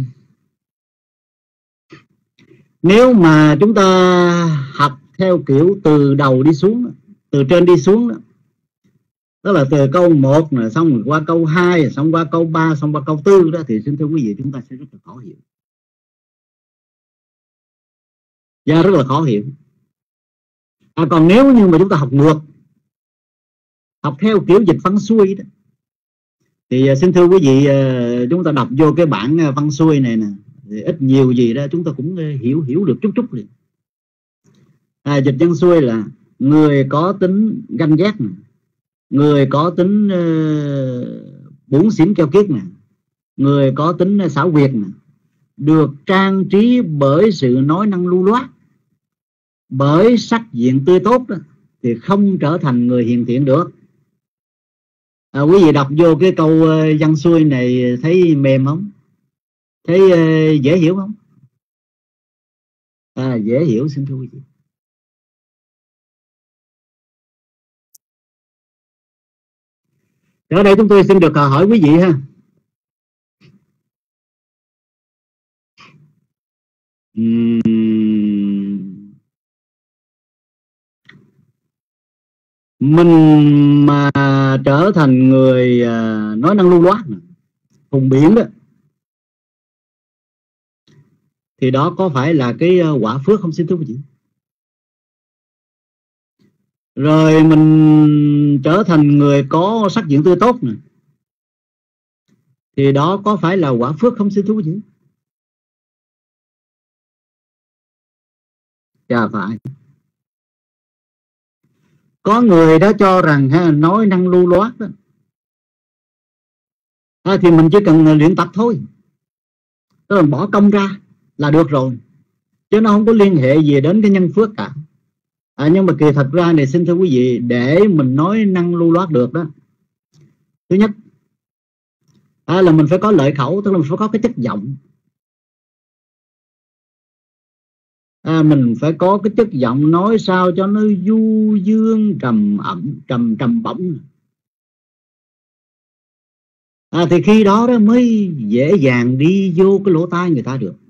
nếu mà chúng ta học theo kiểu từ đầu đi xuống, từ trên đi xuống đó, tức là từ câu một xong rồi qua câu hai, xong qua câu ba, xong qua câu tư đó, thì xin thưa quý vị chúng ta sẽ rất là khó hiểu. Và rất là khó hiểu. À, còn nếu như mà chúng ta học ngược, học theo kiểu dịch văn xuôi đó, thì xin thưa quý vị chúng ta đọc vô cái bản văn xuôi này nè, thì ít nhiều gì đó chúng ta cũng hiểu hiểu được chút chút liền. À, dịch văn xuôi là người có tính ganh ghét nè, người có tính uh, bủn xỉn keo kiết nè, người có tính xảo quyệt nè, được trang trí bởi sự nói năng lưu loát, bởi sắc diện tươi tốt đó, thì không trở thành người hiền thiện được. À, quý vị đọc vô cái câu uh, văn xuôi này thấy mềm không? Thấy uh, dễ hiểu không? À, dễ hiểu, xin thưa quý vị. Ở đây chúng tôi xin được hỏi quý vị ha. Uhm. Mình mà trở thành người uh, nói năng lưu loát, hùng biện đó, thì đó có phải là cái uh, quả phước không, xin thưa quý vị? Rồi mình trở thành người có sắc diện tươi tốt nè, thì đó có phải là quả phước không, xin thưa quý vị? Dạ phải. Có người đã cho rằng ha, nói năng lưu loát đó à, thì mình chỉ cần luyện tập thôi, tức là bỏ công ra là được rồi, chứ nó không có liên hệ gì đến cái nhân phước cả. À, nhưng mà kỳ thật ra này, xin thưa quý vị, để mình nói năng lưu loát được đó, thứ nhất à, là mình phải có lợi khẩu, tức là mình phải có cái chất giọng. À, mình phải có cái chất giọng nói sao cho nó du dương, trầm ẩm, trầm trầm bổng. À, thì khi đó đó mới dễ dàng đi vô cái lỗ tai người ta được.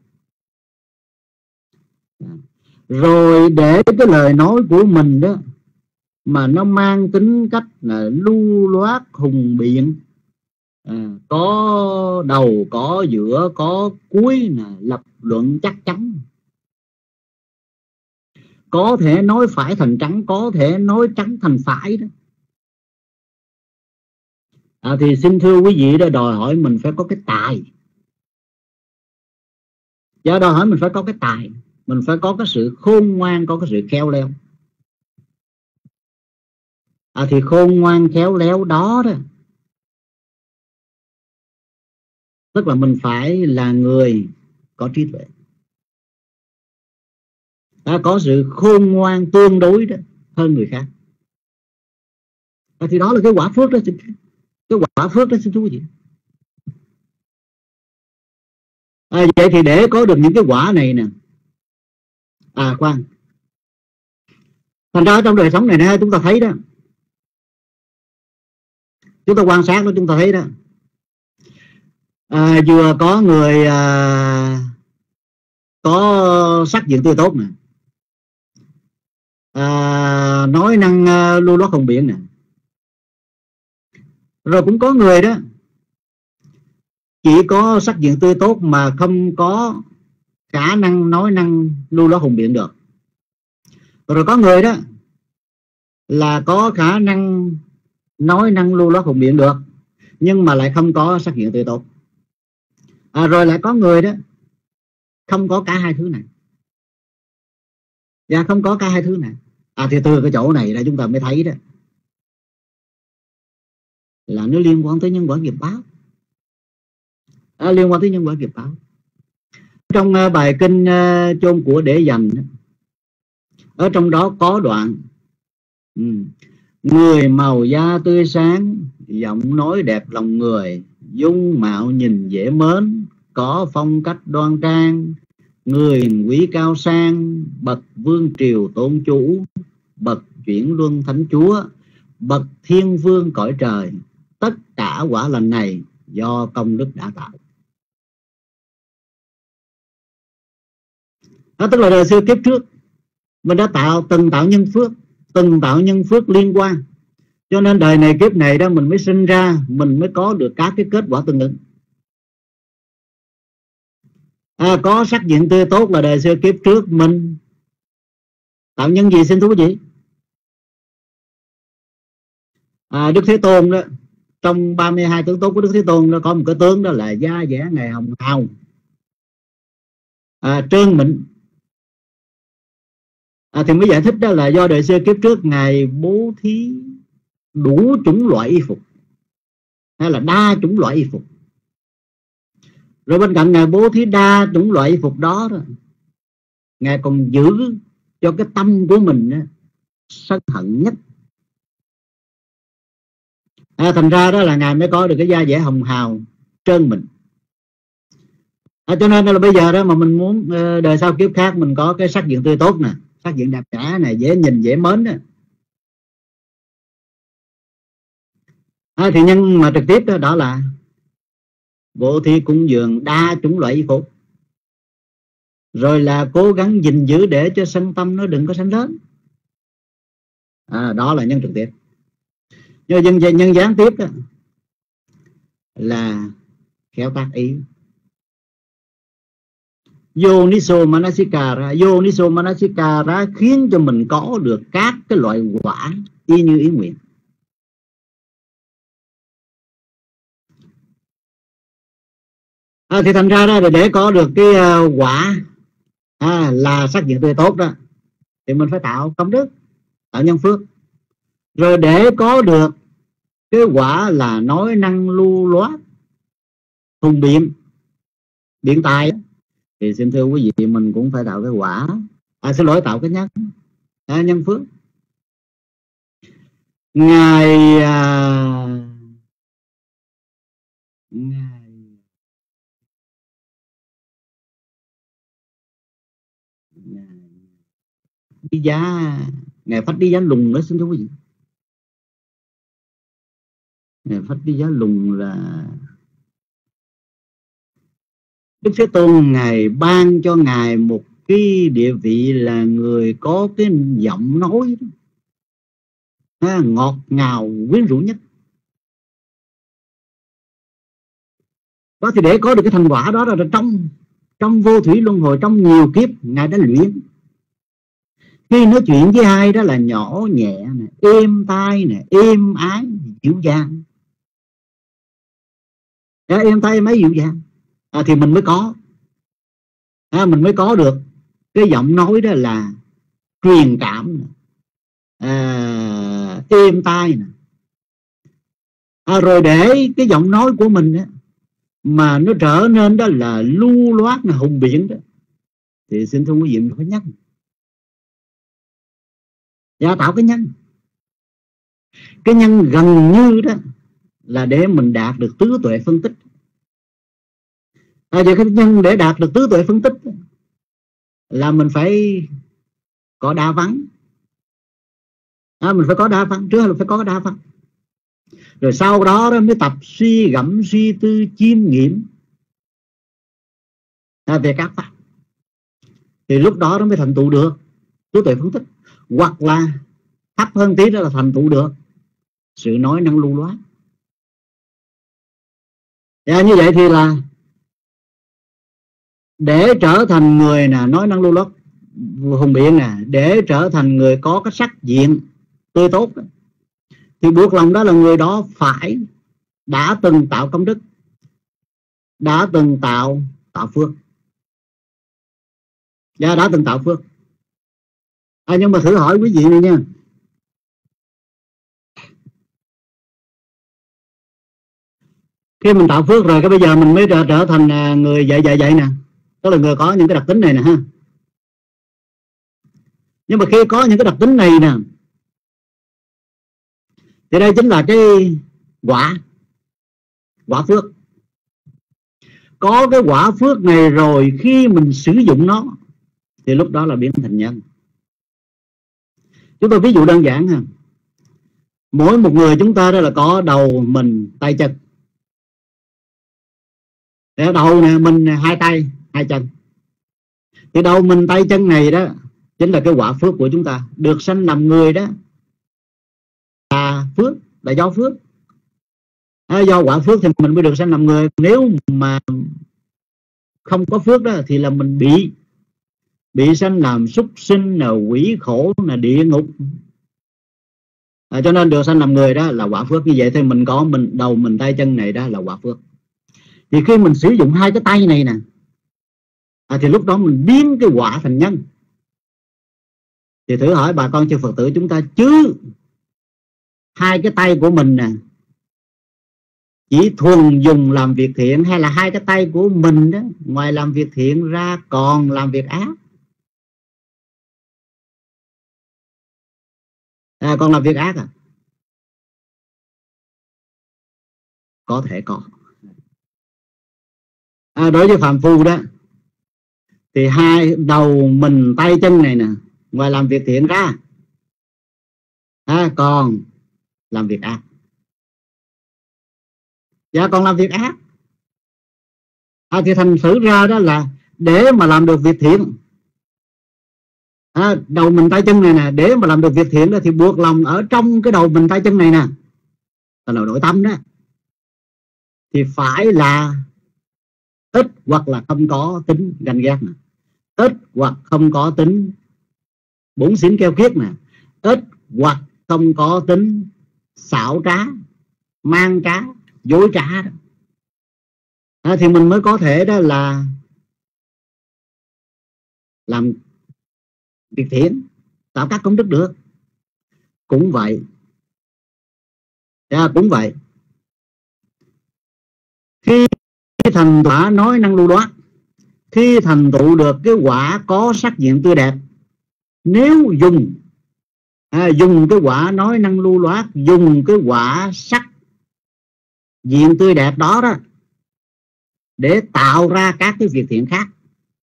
Rồi để cái lời nói của mình đó mà nó mang tính cách là lưu loát, hùng biện, à, có đầu, có giữa, có cuối, là lập luận chắc chắn, có thể nói phải thành trắng, có thể nói trắng thành phải đó. À, thì xin thưa quý vị, đó đòi hỏi mình phải có cái tài. Do đòi hỏi mình phải có cái tài, mình phải có cái sự khôn ngoan, có cái sự khéo léo. À, thì khôn ngoan khéo léo đó đó, tức là mình phải là người có trí tuệ, à, có sự khôn ngoan tương đối đó hơn người khác. À, thì đó là cái quả phước đó, cái quả phước đó xin thú vị. À, vậy thì để có được những cái quả này nè, à khoan, thành ra trong đời sống này nè, chúng ta thấy đó, chúng ta quan sát đó, chúng ta thấy đó, à, vừa có người à, có sắc diện tươi tốt nè, à, nói năng à, lưu loát hùng biện nè, rồi cũng có người đó chỉ có sắc diện tươi tốt mà không có khả năng nói năng lưu loát hùng biện được. Rồi có người đó là có khả năng nói năng lưu loát hùng biện được, nhưng mà lại không có sắc diện tươi tốt. À, rồi lại có người đó không có cả hai thứ này. Và không có cả hai thứ này. À, thì từ cái chỗ này là chúng ta mới thấy đó là nó liên quan tới nhân quả nghiệp báo. À, liên quan tới nhân quả nghiệp báo. Trong uh, bài kinh uh, chôn của để dành, ở trong đó có đoạn um, người màu da tươi sáng, giọng nói đẹp lòng người, dung mạo nhìn dễ mến, có phong cách đoan trang, người quý cao sang, bậc vương triều tôn chủ, bậc chuyển luân thánh chúa, bậc thiên vương cõi trời, tất cả quả lành này do công đức đã tạo. Đó, tức là đời xưa kiếp trước mình đã tạo, từng tạo nhân phước, từng tạo nhân phước liên quan, cho nên đời này kiếp này đó mình mới sinh ra, mình mới có được các cái kết quả tương ứng. À, có sắc diện tươi tốt là đời xưa kiếp trước mình tạo nhân gì xin thú vị? À, Đức Thế Tôn đó, trong ba mươi hai tướng tốt của Đức Thế Tôn đó, có một cái tướng đó là da dẻ ngày hồng hào, à, trơn mịn. À, thì mới giải thích đó là do đời xưa kiếp trước Ngài bố thí đủ chủng loại y phục, hay là đa chủng loại y phục. Rồi bên cạnh Ngài bố thí đa chủng loại y phục đó, đó Ngài còn giữ cho cái tâm của mình đó, sân hận nhất. À, thành ra đó là Ngài mới có được cái da dẻ hồng hào trơn mịn. À, cho nên là bây giờ đó mà mình muốn đời sau kiếp khác mình có cái sắc diện tươi tốt nè, sắc diện đẹp đẽ này, dễ nhìn dễ mến đó. À, thì nhưng mà trực tiếp đó, đó là bố thí cúng dường đa chủng loại y phục, rồi là cố gắng gìn giữ để cho sân tâm nó đừng có sanh lớn. À, đó là nhân trực tiếp. Nhưng nhân, nhân gián tiếp đó là khéo tác ý. Yoniso Manasikara, Yoniso Manasikara khiến cho mình có được các cái loại quả y như ý nguyện. À, thì thành ra đó, để có được cái uh, quả à, là sắc diện tươi tốt đó, thì mình phải tạo công đức, tạo nhân phước. Rồi để có được cái quả là nói năng lưu loát, hùng biện, biện tài, thì xin thưa quý vị, mình cũng phải tạo cái quả, à xin lỗi, tạo cái nhân, à, nhân phước. Ngài à, ngài đi giá, ngài Phách đi giá lùng đó, xin thưa quý vị. Ngài Phách đi giá lùng là Đức Thế Tôn ngài ban cho ngài một cái địa vị là người có cái giọng nói đó, ngọt ngào quyến rũ nhất. Đó thì để có được cái thành quả đó là trong trong vô thủy luân hồi, trong nhiều kiếp ngài đã luyện. Khi nói chuyện với ai đó là nhỏ nhẹ nè, êm tai nè, êm ái, dịu dàng. Đó, êm tai mấy dịu dàng, à, thì mình mới có, à, mình mới có được cái giọng nói đó là truyền cảm, à, êm tai nè. À, rồi để cái giọng nói của mình đó, mà nó trở nên đó là lưu loát, là hùng biện đó, thì xin thưa quý vị, mình phải nhắc, và tạo cái nhân. Cái nhân gần như đó là để mình đạt được tứ tuệ phân tích. À, vậy cái nhân để đạt được tứ tuệ phân tích là mình phải có đa văn. À, mình phải có đa văn, trước là phải có đa văn. Rồi sau đó, đó mới tập suy gẫm, suy tư, chiêm nghiệm, à, về các pháp. Thì lúc đó nó mới thành tựu được tứ tuệ phân tích. Hoặc là thấp hơn tí đó là thành tựu được sự nói năng lưu loát. À, như vậy thì là để trở thành người nè nói năng lưu loát hùng biện nè, để trở thành người có cái sắc diện tươi tốt, thì buộc lòng đó là người đó phải đã từng tạo công đức, đã từng tạo tạo phước, và đã từng tạo phước. À, nhưng mà thử hỏi quý vị này nha, khi mình tạo phước rồi, cái bây giờ mình mới trở, trở thành người dạy dạy dạy nè, tức là người có những cái đặc tính này nè ha. Nhưng mà khi có những cái đặc tính này nè, thì đây chính là cái quả quả phước. Có cái quả phước này rồi, khi mình sử dụng nó thì lúc đó là biến thành nhân. Chúng tôi ví dụ đơn giản ha. Mỗi một người chúng ta đó là có đầu, mình, tay, chân. Đầu nè, mình, hai tay, hai chân. Thì đầu, mình, tay, chân này đó chính là cái quả phước của chúng ta. Được sanh làm người đó là phước, là do phước. À, do quả phước thì mình mới được sanh làm người. Nếu mà không có phước đó thì là mình bị bị sanh làm súc sinh, là quỷ khổ, là địa ngục. À, cho nên được sanh làm người đó là quả phước. Như vậy thì mình có mình đầu, mình, tay, chân này đó là quả phước. Thì khi mình sử dụng hai cái tay này nè, à, thì lúc đó mình biến cái quả thành nhân. Thì thử hỏi bà con chư Phật tử chúng ta, chứ hai cái tay của mình nè chỉ thuần dùng làm việc thiện, hay là hai cái tay của mình đó ngoài làm việc thiện ra còn làm việc ác? À, còn làm việc ác à? Có thể có. À, đối với phàm phu đó thì hai đầu, mình, tay, chân này nè ngoài làm việc thiện ra, à, còn làm việc ác. Dạ, còn làm việc ác. À, thì thành thử ra đó là để mà làm được việc thiện, à, đầu, mình, tay, chân này nè, để mà làm được việc thiện đó thì buộc lòng ở trong cái đầu, mình, tay, chân này nè, là nội tâm đó, thì phải là ít hoặc là không có tính ganh ghét nè, ít hoặc không có tính bủn xỉn keo kiết nè, ít hoặc không có tính xảo trá, mang trá, dối trá đó. À, thì mình mới có thể đó là làm việc thiện, tạo các công đức được. Cũng vậy, à, cũng vậy. Khi thành quả nói năng lưu loát, khi thành tựu được cái quả có sắc diện tươi đẹp, nếu dùng à, dùng cái quả nói năng lưu loát, dùng cái quả sắc diện tươi đẹp đó đó để tạo ra các cái việc thiện khác,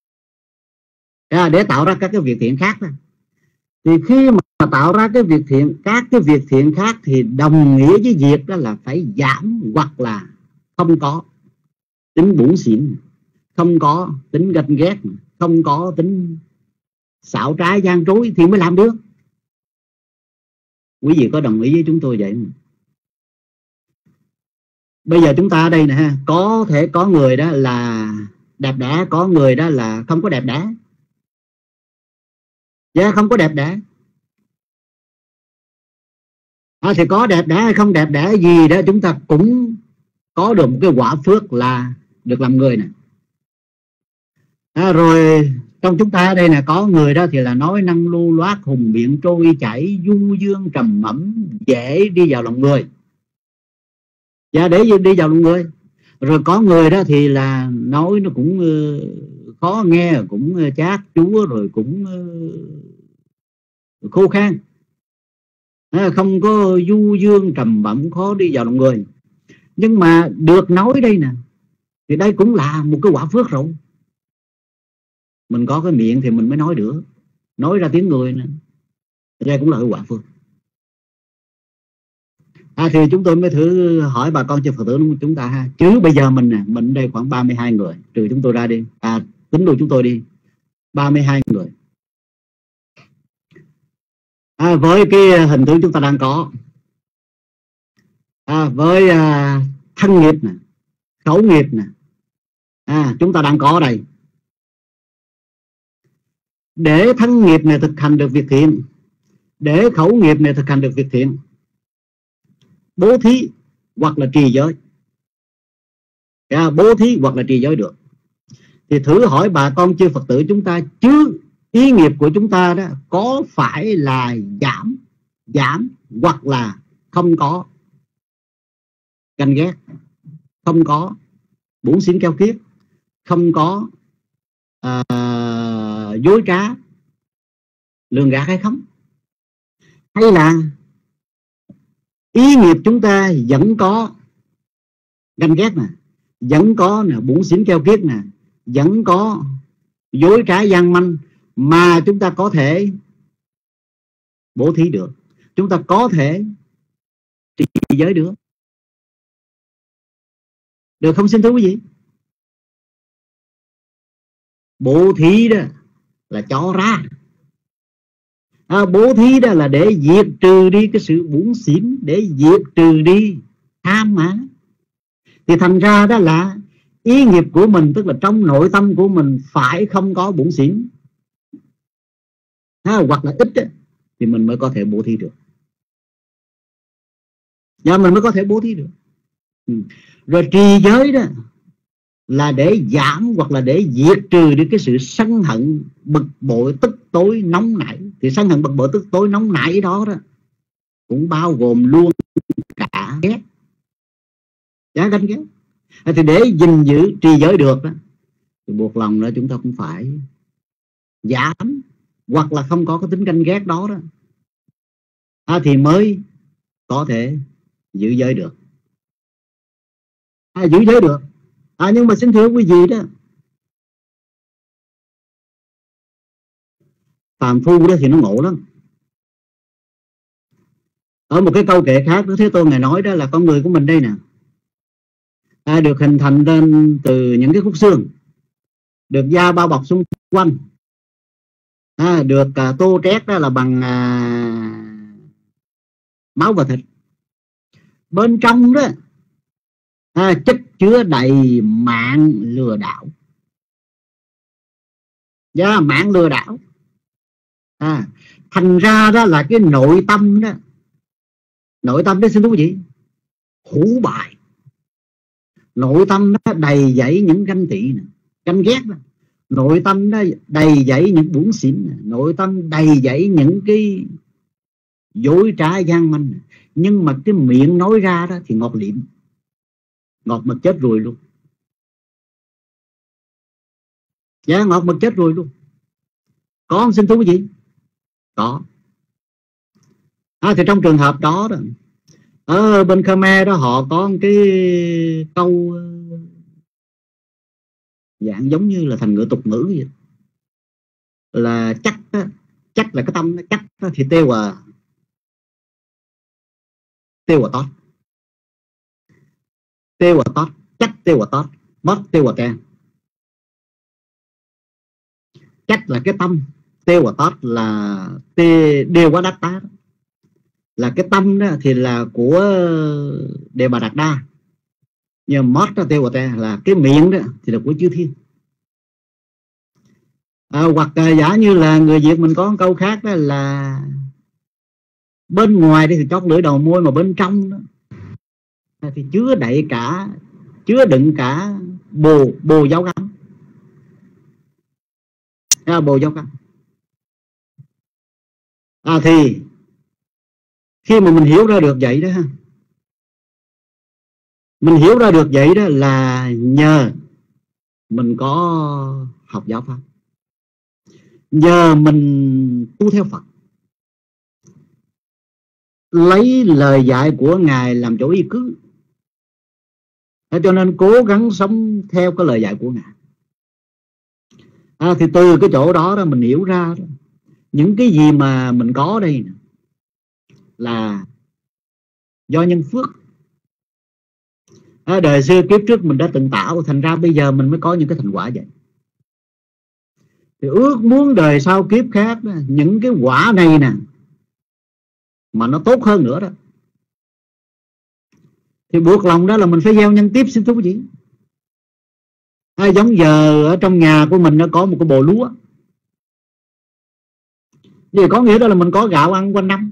à, để tạo ra các cái việc thiện khác đó. Thì khi mà tạo ra cái việc thiện, các cái việc thiện khác thì đồng nghĩa với việc đó là phải giảm hoặc là không có tính bủn xỉn, không có tính ganh ghét, không có tính xảo trá gian trối thì mới làm được. Quý vị có đồng ý với chúng tôi vậy không? Bây giờ chúng ta ở đây nè ha, có thể có người đó là đẹp đẽ, có người đó là không có đẹp đẽ. Dạ, không có đẹp đẽ. À, thì có đẹp đẽ hay không đẹp đẽ gì đó, chúng ta cũng có được một cái quả phước là được làm người nè. À, rồi trong chúng ta ở đây nè, có người đó thì là nói năng lưu loát, hùng biện trôi chảy, du dương trầm ẩm, dễ đi vào lòng người. Dạ, để đi vào lòng người. Rồi có người đó thì là nói nó cũng uh, khó nghe, cũng uh, chát chúa, rồi cũng uh, khô khan, à, không có du dương trầm ẩm, khó đi vào lòng người. Nhưng mà được nói đây nè, thì đây cũng là một cái quả phước rồi. Mình có cái miệng thì mình mới nói được, nói ra tiếng người nè, đây cũng là cái quả phước. À, thì chúng tôi mới thử hỏi bà con chư Phật tử chúng ta ha. Chứ bây giờ mình nè, mình đây khoảng ba mươi hai người, trừ chúng tôi ra đi, à, tính luôn chúng tôi đi, ba mươi hai người. À, với cái hình tướng chúng ta đang có, à, với à, thân nghiệp nè, khẩu nghiệp nè, à, chúng ta đang có ở đây. Để thân nghiệp này thực hành được việc thiện, để khẩu nghiệp này thực hành được việc thiện, bố thí hoặc là trì giới, à, bố thí hoặc là trì giới được, thì thử hỏi bà con chư Phật tử chúng ta, chứ ý nghiệp của chúng ta đó có phải là giảm giảm hoặc là không có ganh ghét, không có bủn xỉn keo kiết, không có à, dối trá lường gạt hay không? Hay là ý nghiệp chúng ta vẫn có ganh ghét nè, vẫn có nè bủn xỉn keo kiết nè, vẫn có dối trá gian manh, mà chúng ta có thể bố thí được, chúng ta có thể trì giới được, được không xin thưa quý vị? Bố thí đó là cho ra, à, bố thí đó là để diệt trừ đi cái sự bủn xỉn, để diệt trừ đi tham mà. Thì thành ra đó là ý nghiệp của mình, tức là trong nội tâm của mình phải không có bủn xỉn, à, hoặc là ít đó, thì mình mới có thể bố thí được. Và mình mới có thể bố thí được. Ừ. Rồi trì giới đó là để giảm hoặc là để diệt trừ đi cái sự sân hận, bực bội, tức tối, nóng nảy. Thì sân hận, bực bội, tức tối, nóng nảy đó đó cũng bao gồm luôn cả ghét, giá ganh ghét. Thì để gìn giữ trì giới được đó, thì buộc lòng đó chúng ta cũng phải giảm hoặc là không có cái tính ganh ghét đó đó, à, thì mới có thể giữ giới được, à, giữ giới được. À, nhưng mà xin thưa quý vị đó, phàm phu đó thì nó ngộ lắm. Ở một cái câu kệ khác Đức Thế Tôn Ngài nói đó là con người của mình đây nè, à, được hình thành lên từ những cái khúc xương, được da bao bọc xung quanh, à, được à, tô trét đó là bằng à, máu và thịt. Bên trong đó à, chất chứa đầy mạng lừa đảo, yeah, mạng lừa đảo. À, thành ra đó là cái nội tâm đó, nội tâm đó xin thú vị, hủ bại. Nội tâm đó đầy dẫy những ganh tị nè, ganh ghét đó. Nội tâm đó đầy dẫy những bủn xỉn nè, nội tâm đầy dẫy những cái dối trá gian manh nè. Nhưng mà cái miệng nói ra đó thì ngọt liệm, ngọt mà chết rồi luôn. Dạ ngọt mật chết rồi luôn. Có không xin thú quý vị? Có. À, thì trong trường hợp đó, đó ở bên Khmer đó họ có cái câu dạng giống như là thành ngữ tục ngữ vậy. Là chắc chắc là cái tâm chắc thì tiêu à tiêu à tót, tiêu à tót, chắc tiêu à tót, mất tiêu à ten. Chắc là cái tâm, tiêu à tót là đều quá đắc tá, là cái tâm đó thì là của Đề Bà Đạt Đa, nhưng mất đó tiêu à ten là cái miệng đó thì là của chư thiên. À, hoặc à, giả như là người Việt mình có một câu khác đó là bên ngoài thì chót lưỡi đầu môi, mà bên trong đó thì chứa đậy cả, chứa đựng cả bồ bồ giáo gắn, à, bồ giáo gắn. À, thì khi mà mình hiểu ra được vậy đó, mình hiểu ra được vậy đó là nhờ mình có học giáo pháp, nhờ mình tu theo Phật, lấy lời dạy của Ngài làm chỗ y cứ. Cho nên cố gắng sống theo cái lời dạy của Ngài. À, thì từ cái chỗ đó đó mình hiểu ra đó, những cái gì mà mình có đây là do nhân phước. À, đời xưa kiếp trước mình đã từng tạo, thành ra bây giờ mình mới có những cái thành quả vậy. Thì ước muốn đời sau kiếp khác đó, những cái quả này nè mà nó tốt hơn nữa đó, thì buộc lòng đó là mình phải gieo nhân tiếp, xin thú vị. À, giống giờ ở trong nhà của mình nó có một cái bồ lúa, vì có nghĩa đó là mình có gạo ăn quanh năm.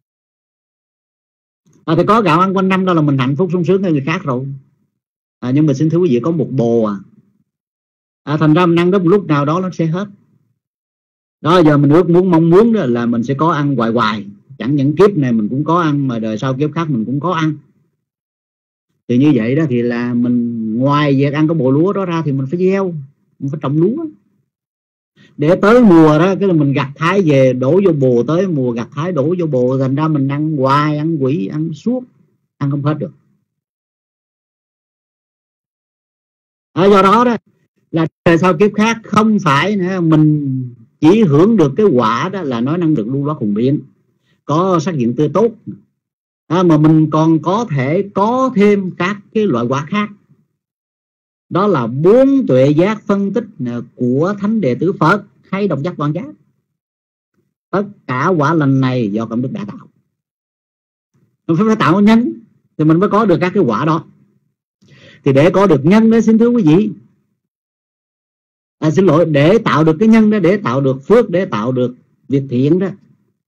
À, thì có gạo ăn quanh năm đó là mình hạnh phúc sung sướng hơn người khác rồi. À, nhưng mà xin thú quý vị có một bồ à, à thành ra mình ăn đó một lúc nào đó nó sẽ hết. Đó, giờ mình ước muốn mong muốn đó là mình sẽ có ăn hoài hoài, chẳng những kiếp này mình cũng có ăn, mà đời sau kiếp khác mình cũng có ăn. Thì như vậy đó thì là mình ngoài việc ăn cái bộ lúa đó ra thì mình phải gieo, mình phải trồng lúa, để tới mùa đó cái là mình gặt hái về đổ vô bồ, tới mùa gặt hái đổ vô bồ, thành ra mình ăn hoài, ăn quỷ, ăn suốt, ăn không hết được. À, do đó đó là đời sau kiếp khác không phải nữa mình chỉ hưởng được cái quả đó là nói năng được lưu loát hùng biện, có sắc diện tươi tốt, à, mà mình còn có thể có thêm các cái loại quả khác. Đó là bốn tuệ giác phân tích của thánh đệ tử Phật hay độc giác quan giác. Tất cả quả lành này do công đức đã tạo. Mình phải tạo nhân thì mình mới có được các cái quả đó. Thì để có được nhân đó, xin thưa quý vị, à, xin lỗi, để tạo được cái nhân đó, để tạo được phước, để tạo được việc thiện đó,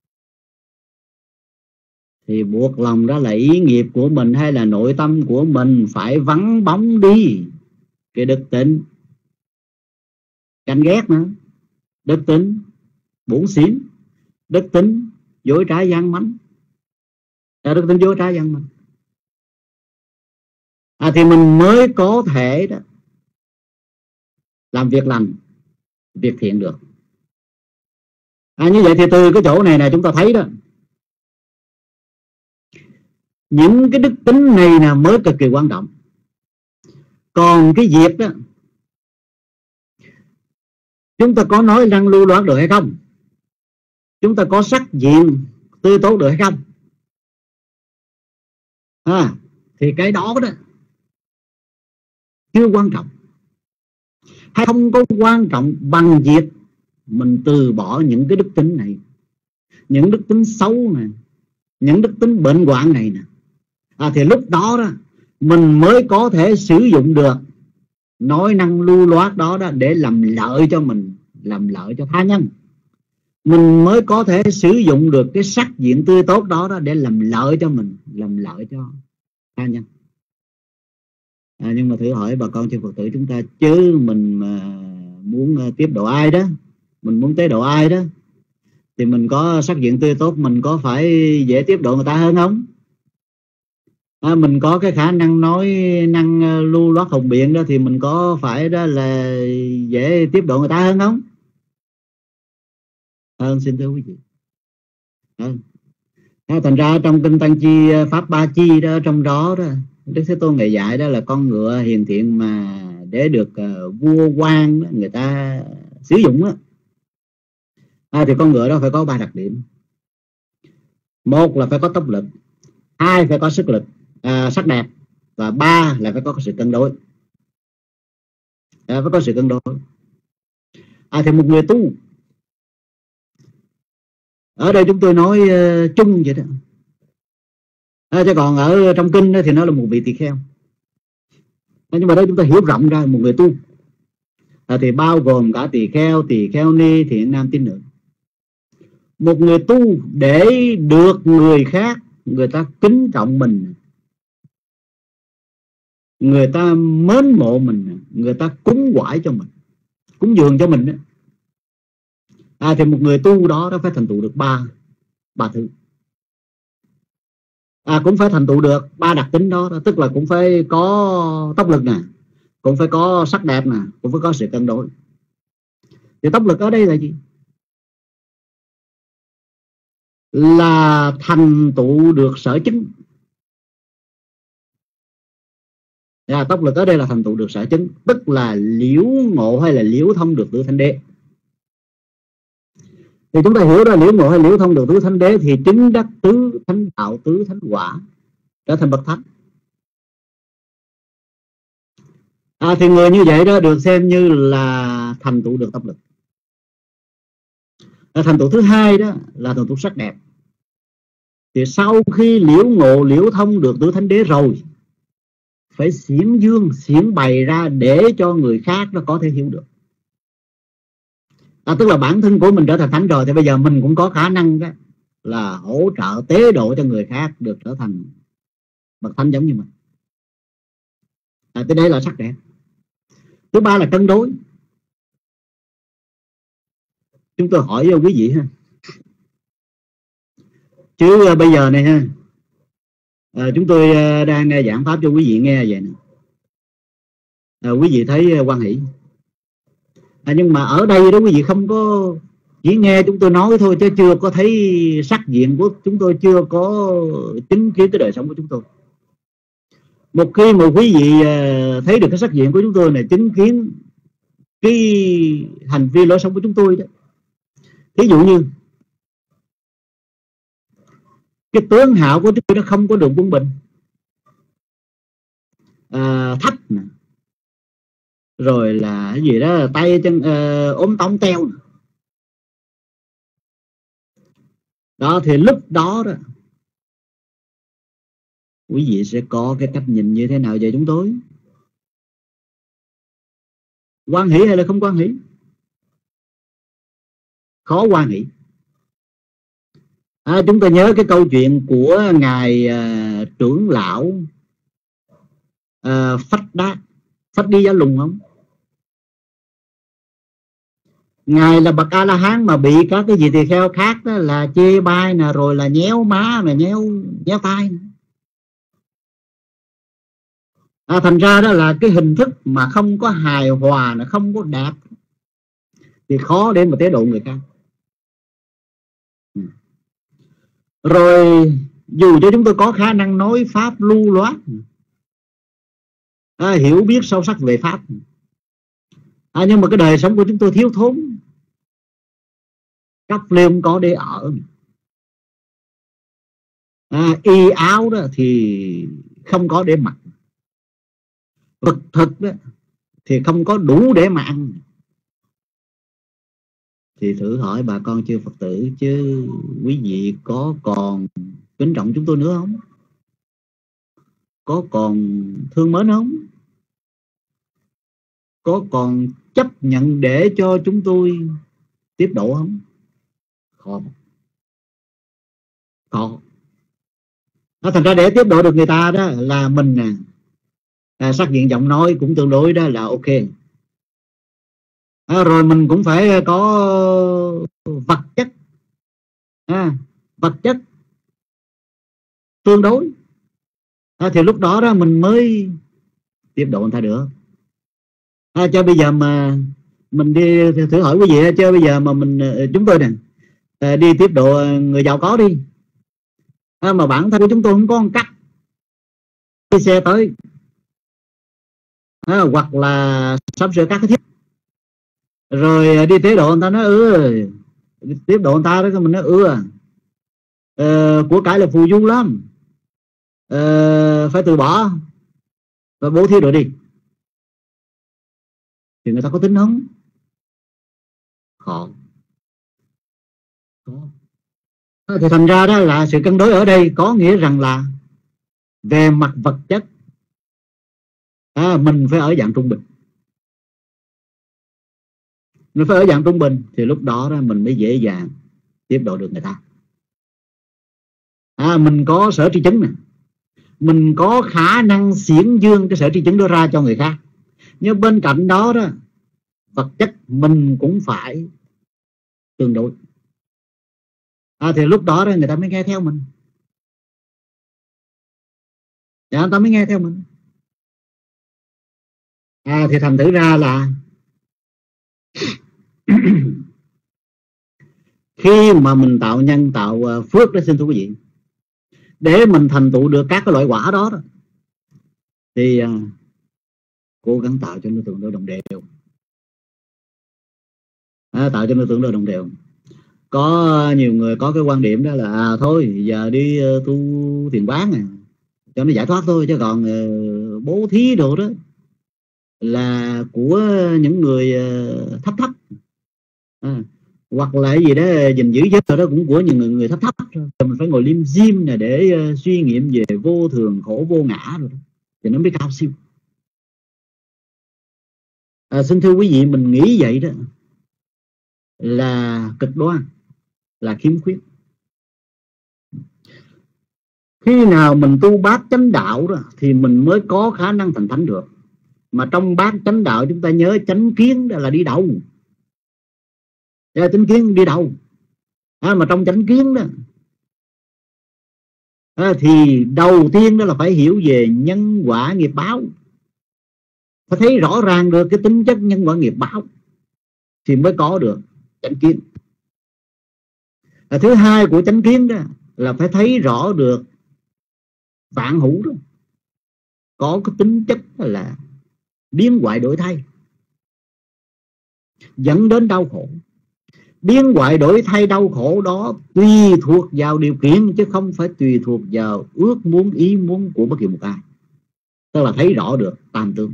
thì buộc lòng đó là ý nghiệp của mình hay là nội tâm của mình phải vắng bóng đi cái đức tính canh ghét nữa, đức tính bủn xỉn, đức tính dối trá gian mánh, à, đức tính dối trá gian mánh. À, thì mình mới có thể đó làm việc lành, việc thiện được. À, như vậy thì từ cái chỗ này này chúng ta thấy đó, những cái đức tính này là mới cực kỳ quan trọng. Còn cái việc đó chúng ta có nói năng lưu loát được hay không, chúng ta có sắc diện tươi tốt được hay không, à, thì cái đó đó chưa quan trọng, hay không có quan trọng bằng việc mình từ bỏ những cái đức tính này, những đức tính xấu này, những đức tính bệnh hoạn này nè. À, thì lúc đó đó mình mới có thể sử dụng được nói năng lưu loát đó, đó để làm lợi cho mình, làm lợi cho tha nhân. Mình mới có thể sử dụng được cái sắc diện tươi tốt đó, đó để làm lợi cho mình, làm lợi cho tha nhân. À, nhưng mà thử hỏi bà con chư Phật tử chúng ta, chứ mình mà muốn tiếp độ ai đó, mình muốn tế độ ai đó, thì mình có sắc diện tươi tốt, mình có phải dễ tiếp độ người ta hơn không? à, mình có cái khả năng nói năng lưu loát hùng biện đó, thì mình có phải đó là dễ tiếp độ người ta hơn không? Hơn, xin thưa quý vị. Hơn. Thành ra trong kinh Tăng Chi Pháp Ba Chi đó, trong đó đó Đức Thế Tôn ngày dạy đó là con ngựa hiền thiện mà để được uh, vua quan đó, người ta sử dụng đó, à, thì con ngựa đó phải có ba đặc điểm. Một là phải có tốc lực, hai phải có sức lực, à, sắc đẹp, và ba là phải có sự cân đối, à, phải có sự cân đối. À, thì một người tu, ở đây chúng tôi nói uh, chung vậy đó, à, chứ còn ở trong kinh đó thì nó là một vị tỳ kheo. À, nhưng mà đây chúng ta hiểu rộng ra một người tu, à, thì bao gồm cả tỳ kheo, tỳ kheo ni, thiện nam, tín nữ. Một người tu để được người khác người ta kính trọng mình, người ta mến mộ mình, người ta cúng quải cho mình, cúng dường cho mình đó. À, thì một người tu đó nó phải thành tựu được ba ba thứ. À, cũng phải thành tựu được ba đặc tính đó, đó, tức là cũng phải có tốc lực nè, cũng phải có sắc đẹp nè, cũng phải có sự cân đối. Thì tốc lực ở đây là gì? Là thành tựu được sở chứng. À, tốc lực ở đây là thành tựu được sở chứng, tức là liễu ngộ hay là liễu thông được tứ thánh đế. Thì chúng ta hiểu ra liễu ngộ hay liễu thông được tứ thánh đế thì chứng đắc tứ thánh đạo, tứ thánh quả, trở thành bậc thánh. À, thì người như vậy đó được xem như là thành tựu được tốc lực. À, thành tựu thứ hai đó là thành tựu sắc đẹp. Thì sau khi liễu ngộ liễu thông được tứ thánh đế rồi, phải xiển dương, xiển bày ra để cho người khác nó có thể hiểu được. À, tức là bản thân của mình trở thành thánh rồi, thì bây giờ mình cũng có khả năng đó là hỗ trợ tế độ cho người khác được trở thành bậc thánh giống như mình. À, cái đấy là sắc đẹp. Thứ ba là cân đối. Chúng tôi hỏi quý vị ha, chứ uh, bây giờ này ha, uh, chúng tôi uh, đang uh, giảng pháp cho quý vị nghe vậy nè. Uh, quý vị thấy uh, hoan hỷ. À, nhưng mà ở đây đó quý vị không có, chỉ nghe chúng tôi nói thôi, chứ chưa có thấy sắc diện của chúng tôi, chưa có chứng kiến cái đời sống của chúng tôi. Một khi mà quý vị uh, thấy được cái sắc diện của chúng tôi này, chứng kiến cái hành vi lối sống của chúng tôi đó, ví dụ như cái tướng hạo của chúng tôi nó không có được quân bình, à, thấp nè, rồi là cái gì đó tay chân uh, ốm tông teo nè. Đó thì lúc đó đó quý vị sẽ có cái cách nhìn như thế nào về chúng tôi? Hoan hỷ hay là không hoan hỷ? Khó hoan hỷ. À, chúng ta nhớ cái câu chuyện của ngài uh, trưởng lão uh, Phách Đá, Phách Đi Giá Lùng không? Ngài là bậc A La Hán mà bị các cái gì tỳ kheo khác đó là chê bai nè, rồi là nhéo má nè, nhéo nhéo tay nè. À, thành ra đó là cái hình thức mà không có hài hòa, là không có đẹp, thì khó để mà tế độ người khác. Rồi dù cho chúng tôi có khả năng nói pháp lưu loát, à, hiểu biết sâu sắc về pháp, à, nhưng mà cái đời sống của chúng tôi thiếu thốn, cắp lê không có để ở, à, y áo đó thì không có để mặc, vật thực đó thì không có đủ để mà ăn. Thì thử hỏi bà con chư Phật tử, chứ quý vị có còn kính trọng chúng tôi nữa không? Có còn thương mến không? Có còn chấp nhận để cho chúng tôi tiếp độ không? Khó. Khó. Nó thành ra để tiếp độ được người ta đó là mình nè, à, sắc diện giọng nói cũng tương đối đó là ok. À, rồi mình cũng phải có vật chất, à, vật chất tương đối, À, thì lúc đó đó mình mới tiếp độ người ta được. À, cho bây giờ mà mình đi thử hỏi quý vị, chứ bây giờ mà mình chúng tôi nè à, đi tiếp độ người giàu có đi, à, mà bản thân của chúng tôi không có một cách đi xe tới, à, hoặc là sắp sửa các cái thiết rồi đi tế độ người ta nói ừ tiếp độ người ta đó, mình nói ừ ờ, của cải là phù du lắm, ờ, phải từ bỏ và bố thí rồi đi, thì người ta có tính không? Khó. Khó. Thì thành ra đó là sự cân đối ở đây có nghĩa rằng là về mặt vật chất à, mình phải ở dạng trung bình, mình phải ở dạng trung bình thì lúc đó, đó mình mới dễ dàng tiếp độ được người ta. À, mình có sở tri chứng này, mình có khả năng xiển dương cái sở tri chứng đó ra cho người khác, nhưng bên cạnh đó đó vật chất mình cũng phải tương đối. À, thì lúc đó, đó người ta mới nghe theo mình, dạ, người ta mới nghe theo mình. À, thì thành thử ra là khi mà mình tạo nhân tạo phước đó, xin thưa quý vị, để mình thành tựu được các cái loại quả đó, đó thì uh, cố gắng tạo cho nó tương đối đồng đều, à, tạo cho nó tương đối đồng đều. Có nhiều người có cái quan điểm đó là à, thôi giờ đi uh, tu thiền quán à, cho nó giải thoát thôi, chứ còn uh, bố thí đồ đó là của những người uh, thấp thấp, à, hoặc là cái gì đó gìn giữ giới đó cũng của những người, người thấp thấp. Mình phải ngồi lim dim này để uh, suy nghiệm về vô thường khổ vô ngã rồi đó, thì nó mới cao siêu. À, xin thưa quý vị, mình nghĩ vậy đó là cực đoan, là khiếm khuyết. Khi nào mình tu bát chánh đạo đó thì mình mới có khả năng thành thánh được. Mà trong bát chánh đạo chúng ta nhớ chánh kiến đó là đi đầu, chánh kiến đi đầu. À, mà trong chánh kiến đó à, thì đầu tiên đó là phải hiểu về nhân quả nghiệp báo, phải thấy rõ ràng được cái tính chất nhân quả nghiệp báo thì mới có được chánh kiến. À, thứ hai của chánh kiến đó là phải thấy rõ được vạn hữu đó có cái tính chất là biến hoại đổi thay, dẫn đến đau khổ. Biến hoại đổi thay đau khổ đó tùy thuộc vào điều kiện, chứ không phải tùy thuộc vào ước muốn ý muốn của bất kỳ một ai. Tức là thấy rõ được tam tướng.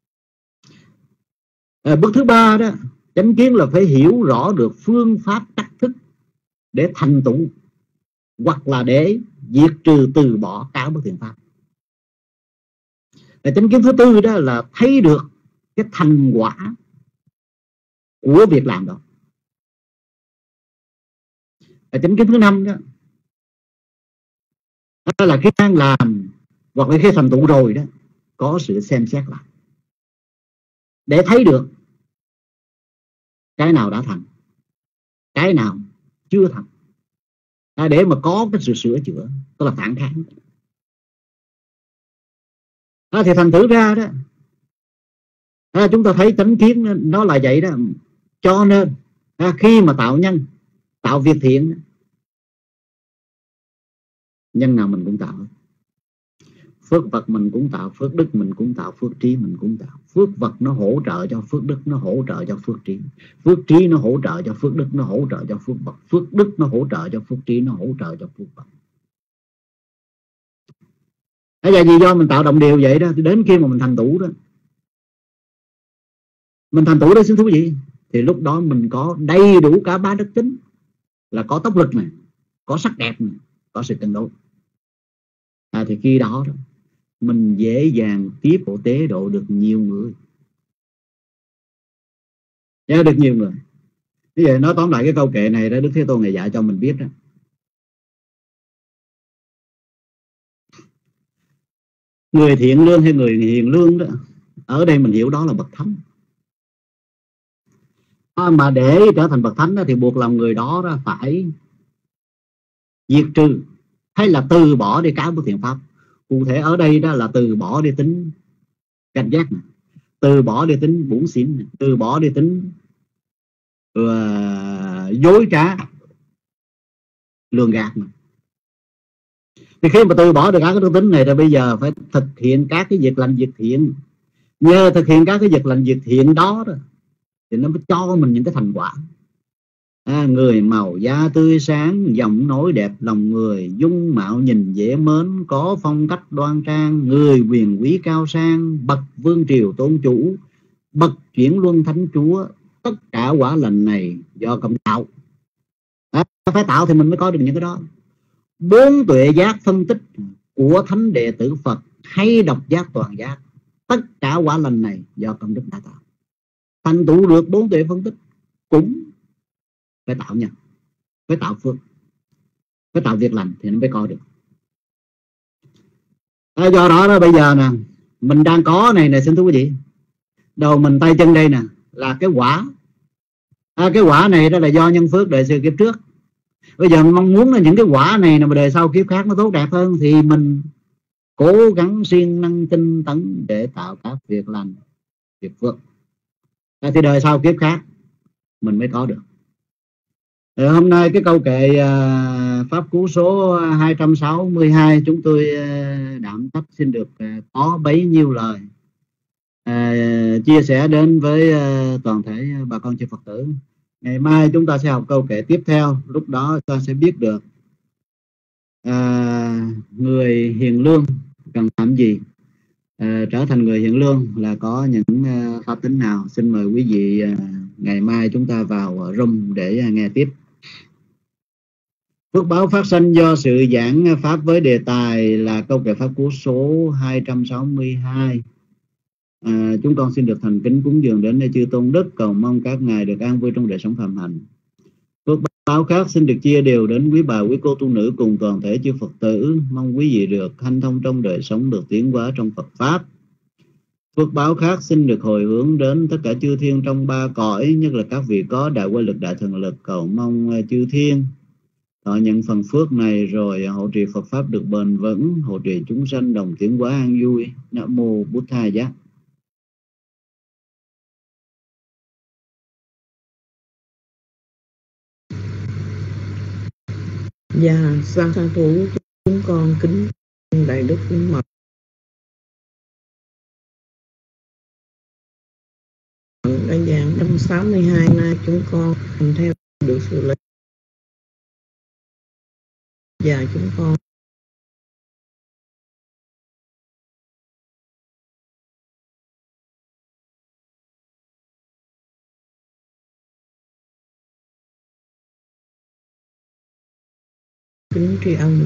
À, bước thứ ba đó, chánh kiến là phải hiểu rõ được phương pháp cách thức để thành tựu hoặc là để diệt trừ từ bỏ cả bất thiện pháp. À, chánh kiến thứ tư đó là thấy được cái thành quả của việc làm đó. À, chánh kiến thứ năm đó, đó là khi đang làm hoặc là khi thành tựu rồi đó, có sự xem xét lại để thấy được cái nào đã thành, cái nào chưa thành, à, để mà có cái sự sửa chữa, tức là phản kháng. À, thì thành thử ra đó à, chúng ta thấy chánh kiến nó là vậy đó. Cho nên à, khi mà tạo nhân, tạo việc thiện, nhân nào mình cũng tạo, phước vật mình cũng tạo, phước đức mình cũng tạo, phước trí mình cũng tạo. Phước vật nó hỗ trợ cho phước đức, nó hỗ trợ cho phước trí. Phước trí nó hỗ trợ cho phước đức, nó hỗ trợ cho phước vật. Phước đức nó hỗ trợ cho phước trí, nó hỗ trợ cho phước vật. Bây giờ vì do mình tạo đồng đều vậy đó, thì đến khi mà mình thành tựu đó, mình thành tựu đó xin thú vị, thì lúc đó mình có đầy đủ cả ba đức tính, là có tốc lực này, có sắc đẹp này, có sự cân đối. À, thì khi đó, đó mình dễ dàng tiếp bộ tế độ được nhiều người, yeah, được nhiều người. Bây giờ nói tóm lại cái câu kệ này đó, Đức Thế Tôn Ngài dạy cho mình biết đó. Người thiện lương hay người hiền lương đó, ở đây mình hiểu đó là bậc thánh. À, mà để trở thành bậc thánh đó, thì buộc lòng người đó, đó phải diệt trừ hay là từ bỏ đi cái bất thiện pháp, Cụ thể ở đây đó là từ bỏ đi tính cảnh giác này, từ bỏ đi tính bủn xỉn này, từ bỏ đi tính uh, dối trá lường gạt này. Thì khi mà từ bỏ được các cái đức tính này rồi bây giờ phải thực hiện các cái việc lành việc thiện. Nhờ thực hiện các cái việc lành việc thiện đó, đó thì nó mới cho mình những cái thành quả. À, người màu da tươi sáng, giọng nói đẹp lòng người, dung mạo nhìn dễ mến, có phong cách đoan trang, người quyền quý cao sang, bậc vương triều tôn chủ, bậc chuyển luân thánh chúa. Tất cả quả lành này do công tạo. À, phải tạo thì mình mới có được những cái đó. Bốn tuệ giác phân tích của thánh đệ tử Phật hay độc giác toàn giác, tất cả quả lành này do công đức đã tạo. Thành tựu được bốn tuệ phân tích cũng phải tạo nhân, phải tạo phước, phải tạo việc lành thì nó mới có được. À, do đó đó bây giờ nè, mình đang có này nè, xin thưa quý vị, đầu mình tay chân đây nè là cái quả. À, cái quả này đó là do nhân phước đời sự kiếp trước. Bây giờ mình mong muốn là những cái quả này mà đời sau kiếp khác nó tốt đẹp hơn thì mình cố gắng siêng năng tinh tấn để tạo các việc lành, việc phước. À, thì đời sau kiếp khác mình mới có được. Rồi hôm nay cái câu kệ uh, pháp cú số hai trăm sáu mươi hai chúng tôi uh, đảm trách xin được uh, có bấy nhiêu lời uh, chia sẻ đến với uh, toàn thể bà con chư Phật tử. Ngày mai chúng ta sẽ học câu kệ tiếp theo, lúc đó ta sẽ biết được uh, người hiền lương cần làm gì, uh, trở thành người hiền lương là có những uh, pháp tính nào. Xin mời quý vị uh, ngày mai chúng ta vào room để uh, nghe tiếp. Phước báo phát sanh do sự giảng pháp với đề tài là câu kệ pháp cú số hai trăm sáu mươi hai. À, chúng con xin được thành kính cúng dường đến nơi chư tôn đức, cầu mong các ngài được an vui trong đời sống phạm hạnh. Phước báo khác xin được chia đều đến quý bà, quý cô tu nữ cùng toàn thể chư Phật tử, mong quý vị được hanh thông trong đời sống, được tiến hóa trong Phật pháp. Phước báo khác xin được hồi hướng đến tất cả chư thiên trong ba cõi, nhất là các vị có đại quy lực, đại thần lực, cầu mong chư thiên họ nhận phần phước này rồi hộ trì Phật pháp được bền vững, hộ trì chúng sanh đồng tiến hóa an vui. Nam mô Bụt Tha Giá. Dạ, sa thủ chúng con kính đại đức kính mật đã giảng một trăm sáu mươi hai nay chúng con theo được sự lệnh. Và chúng con kính tri ân.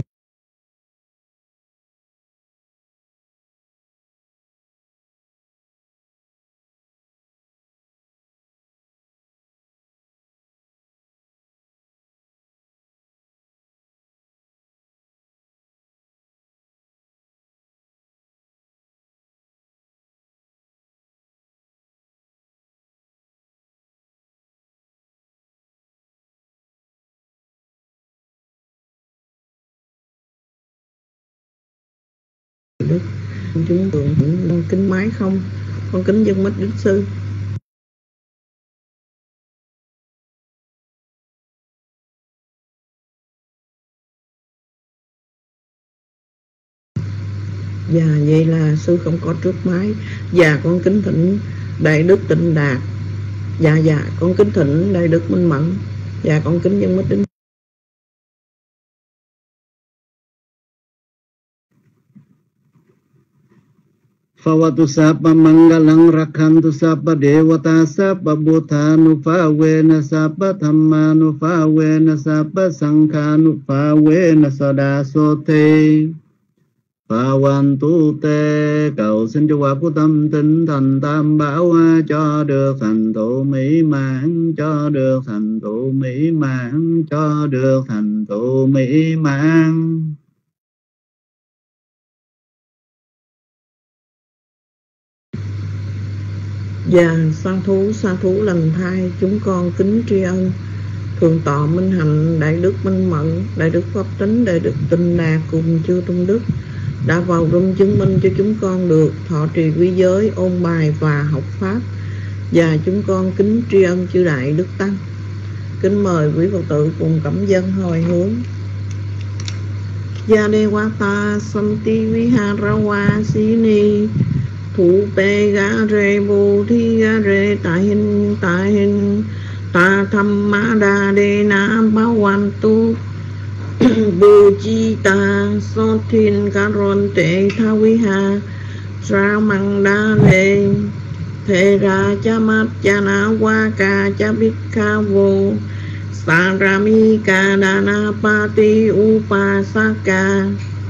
Đức chúng con kính mái không, con kính dân mít đức sư. Dạ vậy là sư không có trước máy. Dạ con kính thỉnh đại đức Tịnh Đạt. Dạ dạ con kính thỉnh đại đức Minh Mẫn. Dạ con kính dân mít đức. Phawatu sabba mangalang rakhantu sabba devata sabba bhutanu phawena sabba dhammanu phawena sabba sankhanu phawena sada sote. Phawantu te, cầu xin cho quả của tâm tinh thành tam bảo cho được thành tựu mỹ mãn, cho được thành tựu mỹ mãn, cho được thành tựu mỹ mãn. Dạ, sa thú, sa thú lành thai, chúng con kính tri ân Thượng tọa Minh Hạnh, Đại đức Minh Mẫn, Đại đức Pháp Tính, Đại đức Tịnh Đạt cùng chư tôn đức đã vào room chứng minh cho chúng con được thọ trì quy giới, ôn bài và học pháp. Và chúng con kính tri ân chư Đại Đức Tăng. Kính mời quý Phật tử cùng cảm dân hồi hướng. Gia đê quá ta santi viharawa sini thủ tê gá rê bồ thi gá rê ta hình ta hình ta tham ma đa đê na ba hoàn tu bồ chi ta so thiên ca rôn tệ tha vi ha ra măng đa lê thế ra cha mát cha na wa ca cha bích ca vô Saramika Dana Pati Upasaka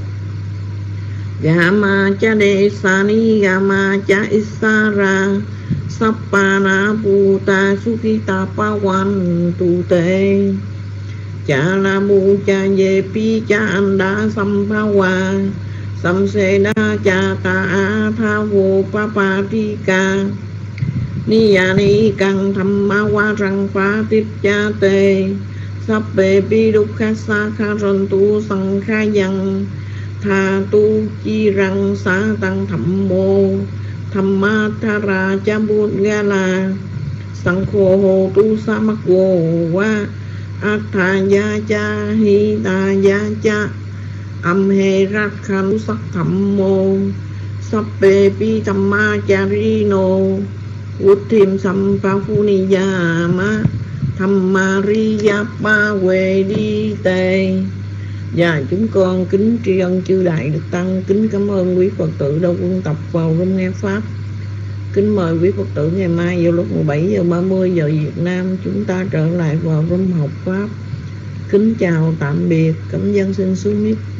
Gama cha de sani gama cha isara Sappana puta sukita pawan tu te Cha la mu cha ye pi cha anda sampawa Samse da cha ta a tha vô papatika Ni ya ni căng tham ma wa răng phá tiếp cha tê sắp bề bi đúc khá xa khá rôn tu sang khá dân tha tu chi răng xá tăng thẩm mô tham ma tha ra cha bút ga la sang khô hồ tu sa mắc vô wa át tha ya cha hi ta ya cha âm hê rát khăn sắc thẩm mô sắp bề bi tham ma cha ri nô Út thêm xăm phá phu ni ya ma tham ma ri ya ba quê đi tề. Và chúng con kính tri ân chư Đại Đức Tăng, kính cảm ơn quý Phật tử đã quân tập vào room nghe Pháp. Kính mời quý Phật tử ngày mai vào lúc mười bảy giờ ba mươi giờ Việt Nam chúng ta trở lại vào room học Pháp. Kính chào tạm biệt, cảm ơn xin xuống mic.